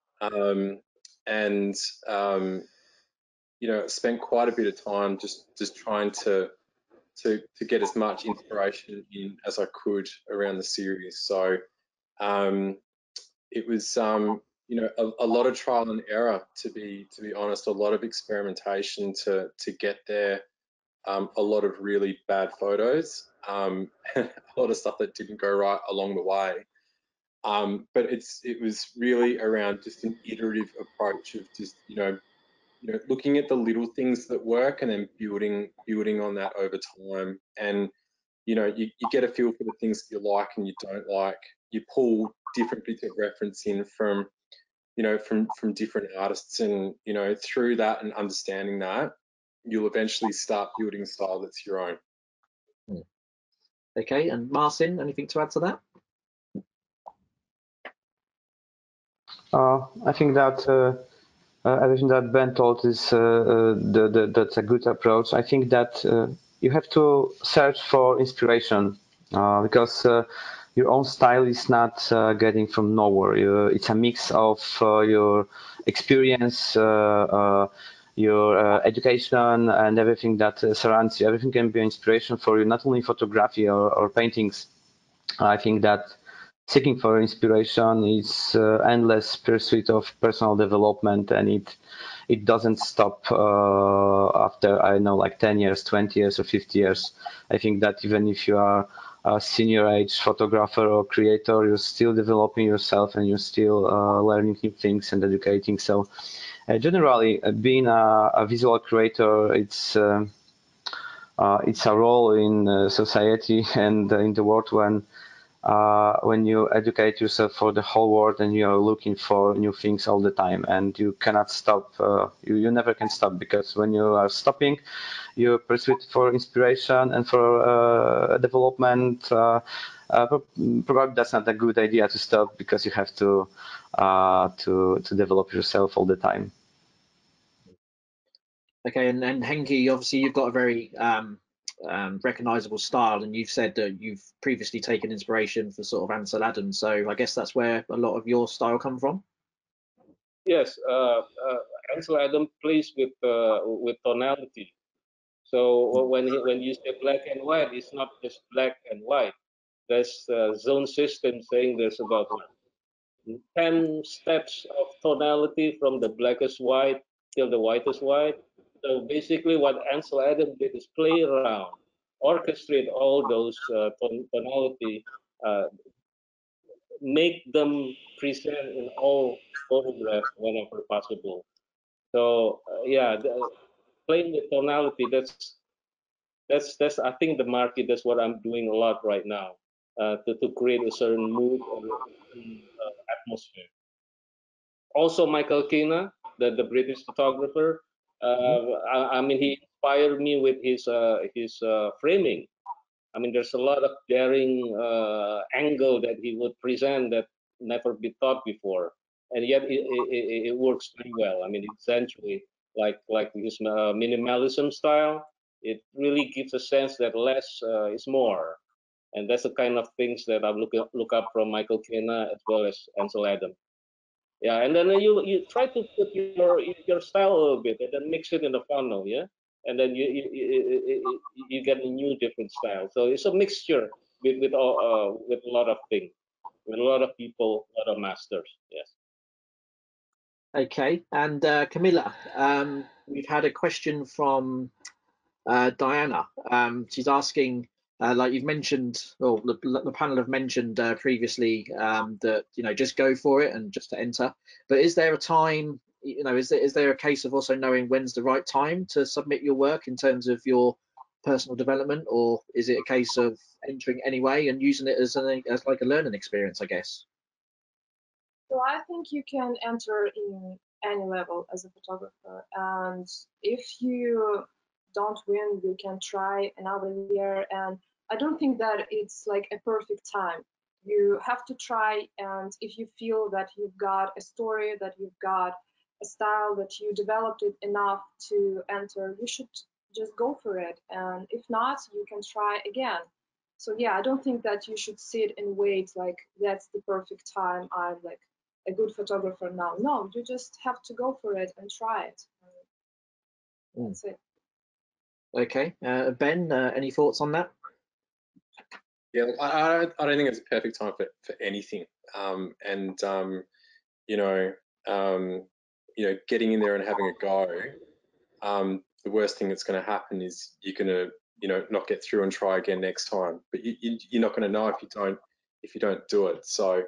and spent quite a bit of time just trying to get as much inspiration in as I could around the series. So it was a lot of trial and error, to be honest, a lot of experimentation to get there, a lot of really bad photos, a lot of stuff that didn't go right along the way. But it was really around just an iterative approach of just looking at the little things that work and then building on that over time. And you know, you get a feel for the things that you like and you don't like. You pull different bits of reference in from, you know, from different artists, and, you know, through that and understanding that, you'll eventually start building a style that's your own. Okay, and Marcin, anything to add to that? I think that everything that Ben told is that's a good approach. I think that you have to search for inspiration because your own style is not getting from nowhere. It's a mix of your experience, your education, and everything that surrounds you. Everything can be inspiration for you, not only photography or paintings. I think that seeking for inspiration is endless pursuit of personal development, and it doesn't stop after, I know, like 10 years, 20 years, or 50 years. I think that even if you are a senior age photographer or creator, you're still developing yourself and you're still learning new things and educating. So generally, being a visual creator, it's a role in society and in the world when you educate yourself for the whole world and you're looking for new things all the time, and you cannot stop. You never can stop, because when you are stopping, you pursue for inspiration and for development. Probably that's not a good idea to stop, because you have to develop yourself all the time. Okay, and Hengki, obviously you've got a very recognizable style, and you've said that you've previously taken inspiration for sort of Ansel Adams, so I guess that's where a lot of your style come from. Yes, Ansel Adams plays with tonality. So when you say black and white, it's not just black and white. There's a zone system saying there's about 10 steps of tonality from the blackest white till the whitest white. So basically what Ansel Adams did is play around, orchestrate all those tonality, uh, make them present in all photographs whenever possible. So yeah, playing with tonality, that's I think the market. That's what I'm doing a lot right now, to create a certain mood or a certain atmosphere. Also, Michael Kena, the British photographer. I mean, he inspired me with his framing. I mean, there's a lot of daring angle that he would present that never be thought before, and yet it works pretty well. I mean, essentially, like his minimalism style, it really gives a sense that less is more, and that's the kind of things that I look up from Michael Kena as well as Ansel Adams. Yeah, and then you try to put your style a little bit, and then mix it in the funnel, yeah, and then you get a new different style. So it's a mixture with a lot of things, with a lot of people, a lot of masters. Yes. Okay, and Kamilla, we've had a question from Diana. She's asking, like you've mentioned, or the panel have mentioned previously, that, you know, just go for it and just to enter. But is there a time, you know, is there a case of also knowing when's the right time to submit your work in terms of your personal development, or is it a case of entering anyway and using it as like a learning experience, I guess? So I think you can enter in any level as a photographer, and if you don't win, you can try another year. And I don't think that it's like a perfect time. You have to try, and if you feel that you've got a story, that you've got a style, that you developed it enough to enter, you should just go for it. And if not, you can try again. So yeah, I don't think that you should sit and wait like that's the perfect time. I'm like a good photographer now. No, you just have to go for it and try it. That's it. Okay, Ben, any thoughts on that? Yeah, I don't think it's a perfect time for anything. Getting in there and having a go. The worst thing that's going to happen is you're going to, not get through and try again next time. But you're not going to know if you don't do it. So,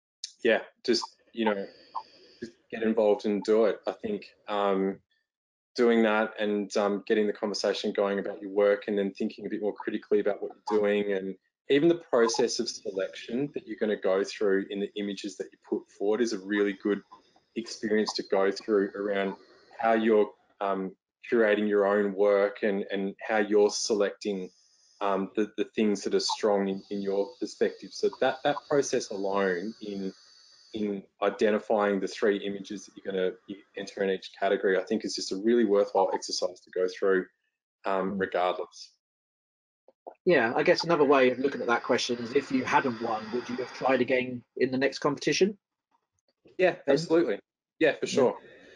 just get involved and do it. I think doing that and getting the conversation going about your work, and then thinking a bit more critically about what you're doing, and even the process of selection that you're going to go through in the images that you put forward is a really good experience to go through around how you're curating your own work, and how you're selecting the things that are strong in your perspective. So that process alone in identifying the 3 images that you're going to enter in each category, I think is just a really worthwhile exercise to go through regardless. Yeah, I guess another way of looking at that question is, if you hadn't won, would you have tried again in the next competition? Yeah, absolutely. Yeah, for sure.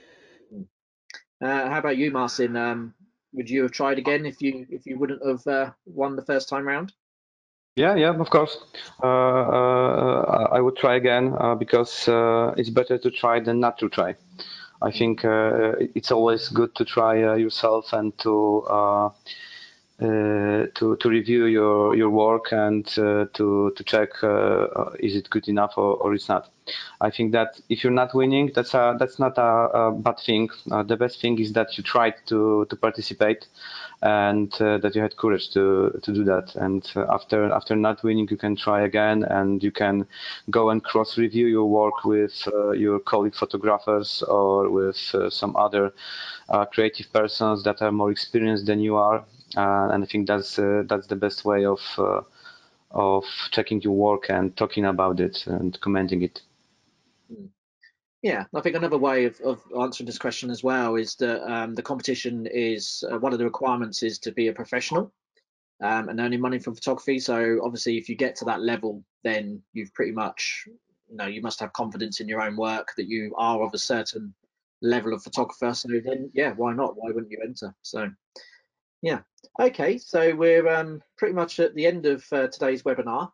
How about you, Marcin? Would you have tried again if you wouldn't have won the first time round? Yeah, of course. I would try again because it's better to try than not to try. I think it's always good to try yourself and to review your work and to check is it good enough or it's not. I think that if you're not winning, that's not a bad thing. The best thing is that you tried to participate, and that you had courage to do that. And after not winning, you can try again, and you can go and cross-review your work with your colleague photographers or with some other creative persons that are more experienced than you are. And I think that's the best way of checking your work and talking about it and commenting it. Yeah, I think another way of answering this question as well is that the competition is one of the requirements is to be a professional and earning money from photography. So obviously, if you get to that level, then you've pretty much, you must have confidence in your own work that you are of a certain level of photographer. So then, yeah, why not? Why wouldn't you enter? So yeah, okay. So we're pretty much at the end of today's webinar.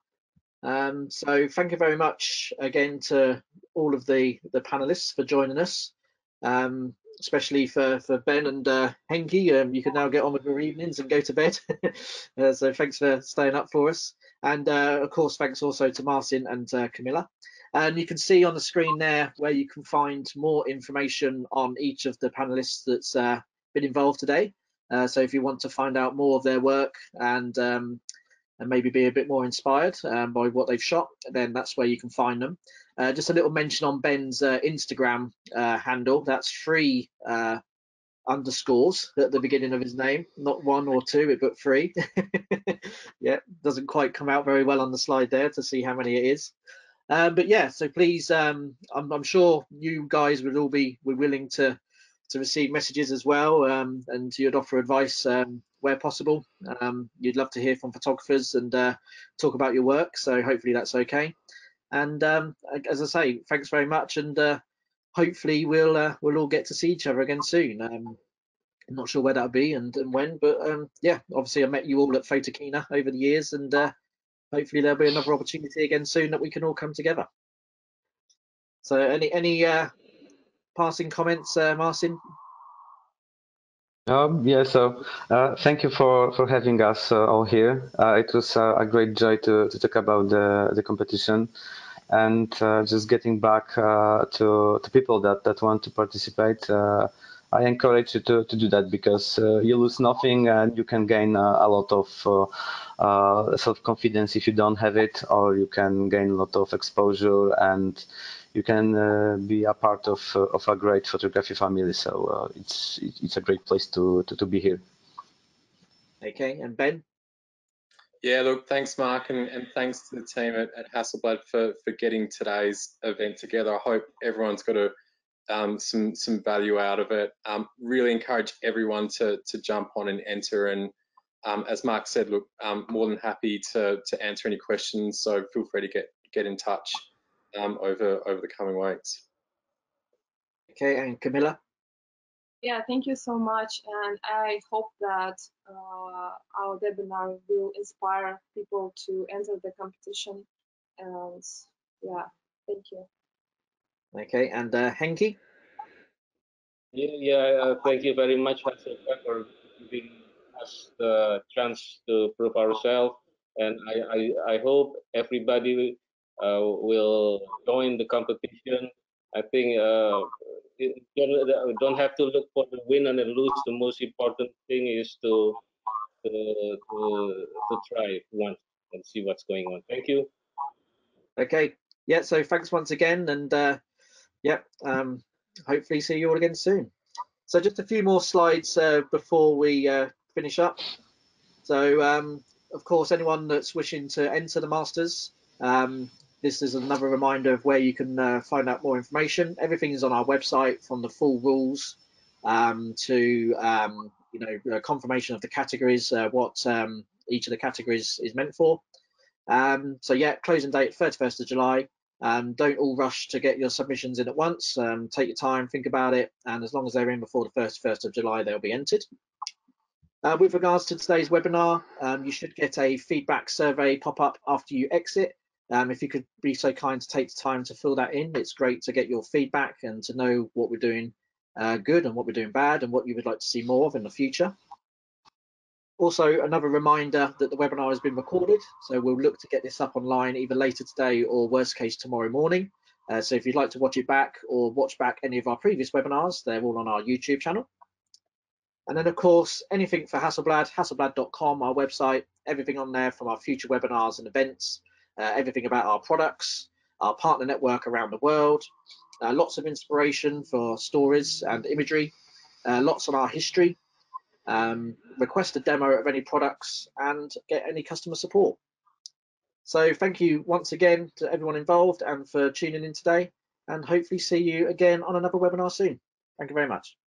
So thank you very much again to all of the panelists for joining us, especially for Ben and Hengki. You can now get on with your evenings and go to bed. So thanks for staying up for us. And of course, thanks also to Marcin and Kamilla. And you can see on the screen there where you can find more information on each of the panelists that's been involved today. So if you want to find out more of their work and maybe be a bit more inspired by what they've shot, then that's where you can find them. Just a little mention on Ben's Instagram handle. That's 3 underscores at the beginning of his name, not 1 or 2, but 3. Yeah, doesn't quite come out very well on the slide there to see how many it is. But yeah, so please, I'm sure you guys would all be willing to receive messages as well, and you'd offer advice where possible. You'd love to hear from photographers and talk about your work, so hopefully that's okay. And as I say, thanks very much, and hopefully we'll all get to see each other again soon. I'm not sure where that'll be and when, but yeah, obviously I met you all at Photokina over the years, and hopefully there'll be another opportunity again soon that we can all come together. So any passing comments, Marcin? Yeah, so thank you for having us all here. It was a great joy to talk about the competition, and just getting back to people that want to participate. I encourage you to do that, because you lose nothing and you can gain a lot of self-confidence if you don't have it, or you can gain a lot of exposure, and you can be a part of a great photography family. So it's a great place to be here. Okay, and Ben? Yeah, look, thanks, Mark, and thanks to the team at Hasselblad for getting today's event together. I hope everyone's got some value out of it. Really encourage everyone to jump on and enter. And as Mark said, look, more than happy to answer any questions. So feel free to get in touch over the coming weeks. Okay, and Kamilla? Yeah, thank you so much, and I hope that our webinar will inspire people to enter the competition. And yeah, thank you. Okay, and Hengki? Yeah, thank you very much, Hasselblad, for giving us the chance to prove ourselves. And I hope everybody will join the competition. I think you don't have to look for the win and the lose. The most important thing is to try once and see what's going on. Thank you. Okay. Yeah. So thanks once again, and hopefully see you all again soon. So just a few more slides before we finish up. So of course, anyone that's wishing to enter the Masters, this is another reminder of where you can find out more information. Everything is on our website, from the full rules to confirmation of the categories, what each of the categories is meant for. So yeah, closing date 31st of July. Don't all rush to get your submissions in at once. Take your time, think about it, and as long as they're in before the 1st of July, they'll be entered. With regards to today's webinar, you should get a feedback survey pop up after you exit. If you could be so kind to take the time to fill that in, it's great to get your feedback and to know what we're doing good and what we're doing bad and what you would like to see more of in the future. Also, another reminder that the webinar has been recorded, so we'll look to get this up online either later today or worst case tomorrow morning. So if you'd like to watch it back or watch back any of our previous webinars, they're all on our YouTube channel. And then, of course, anything for Hasselblad, hasselblad.com, our website, everything on there from our future webinars and events, everything about our products, our partner network around the world, lots of inspiration for stories and imagery, lots on our history, request a demo of any products, and get any customer support. So thank you once again to everyone involved and for tuning in today, and hopefully see you again on another webinar soon. Thank you very much.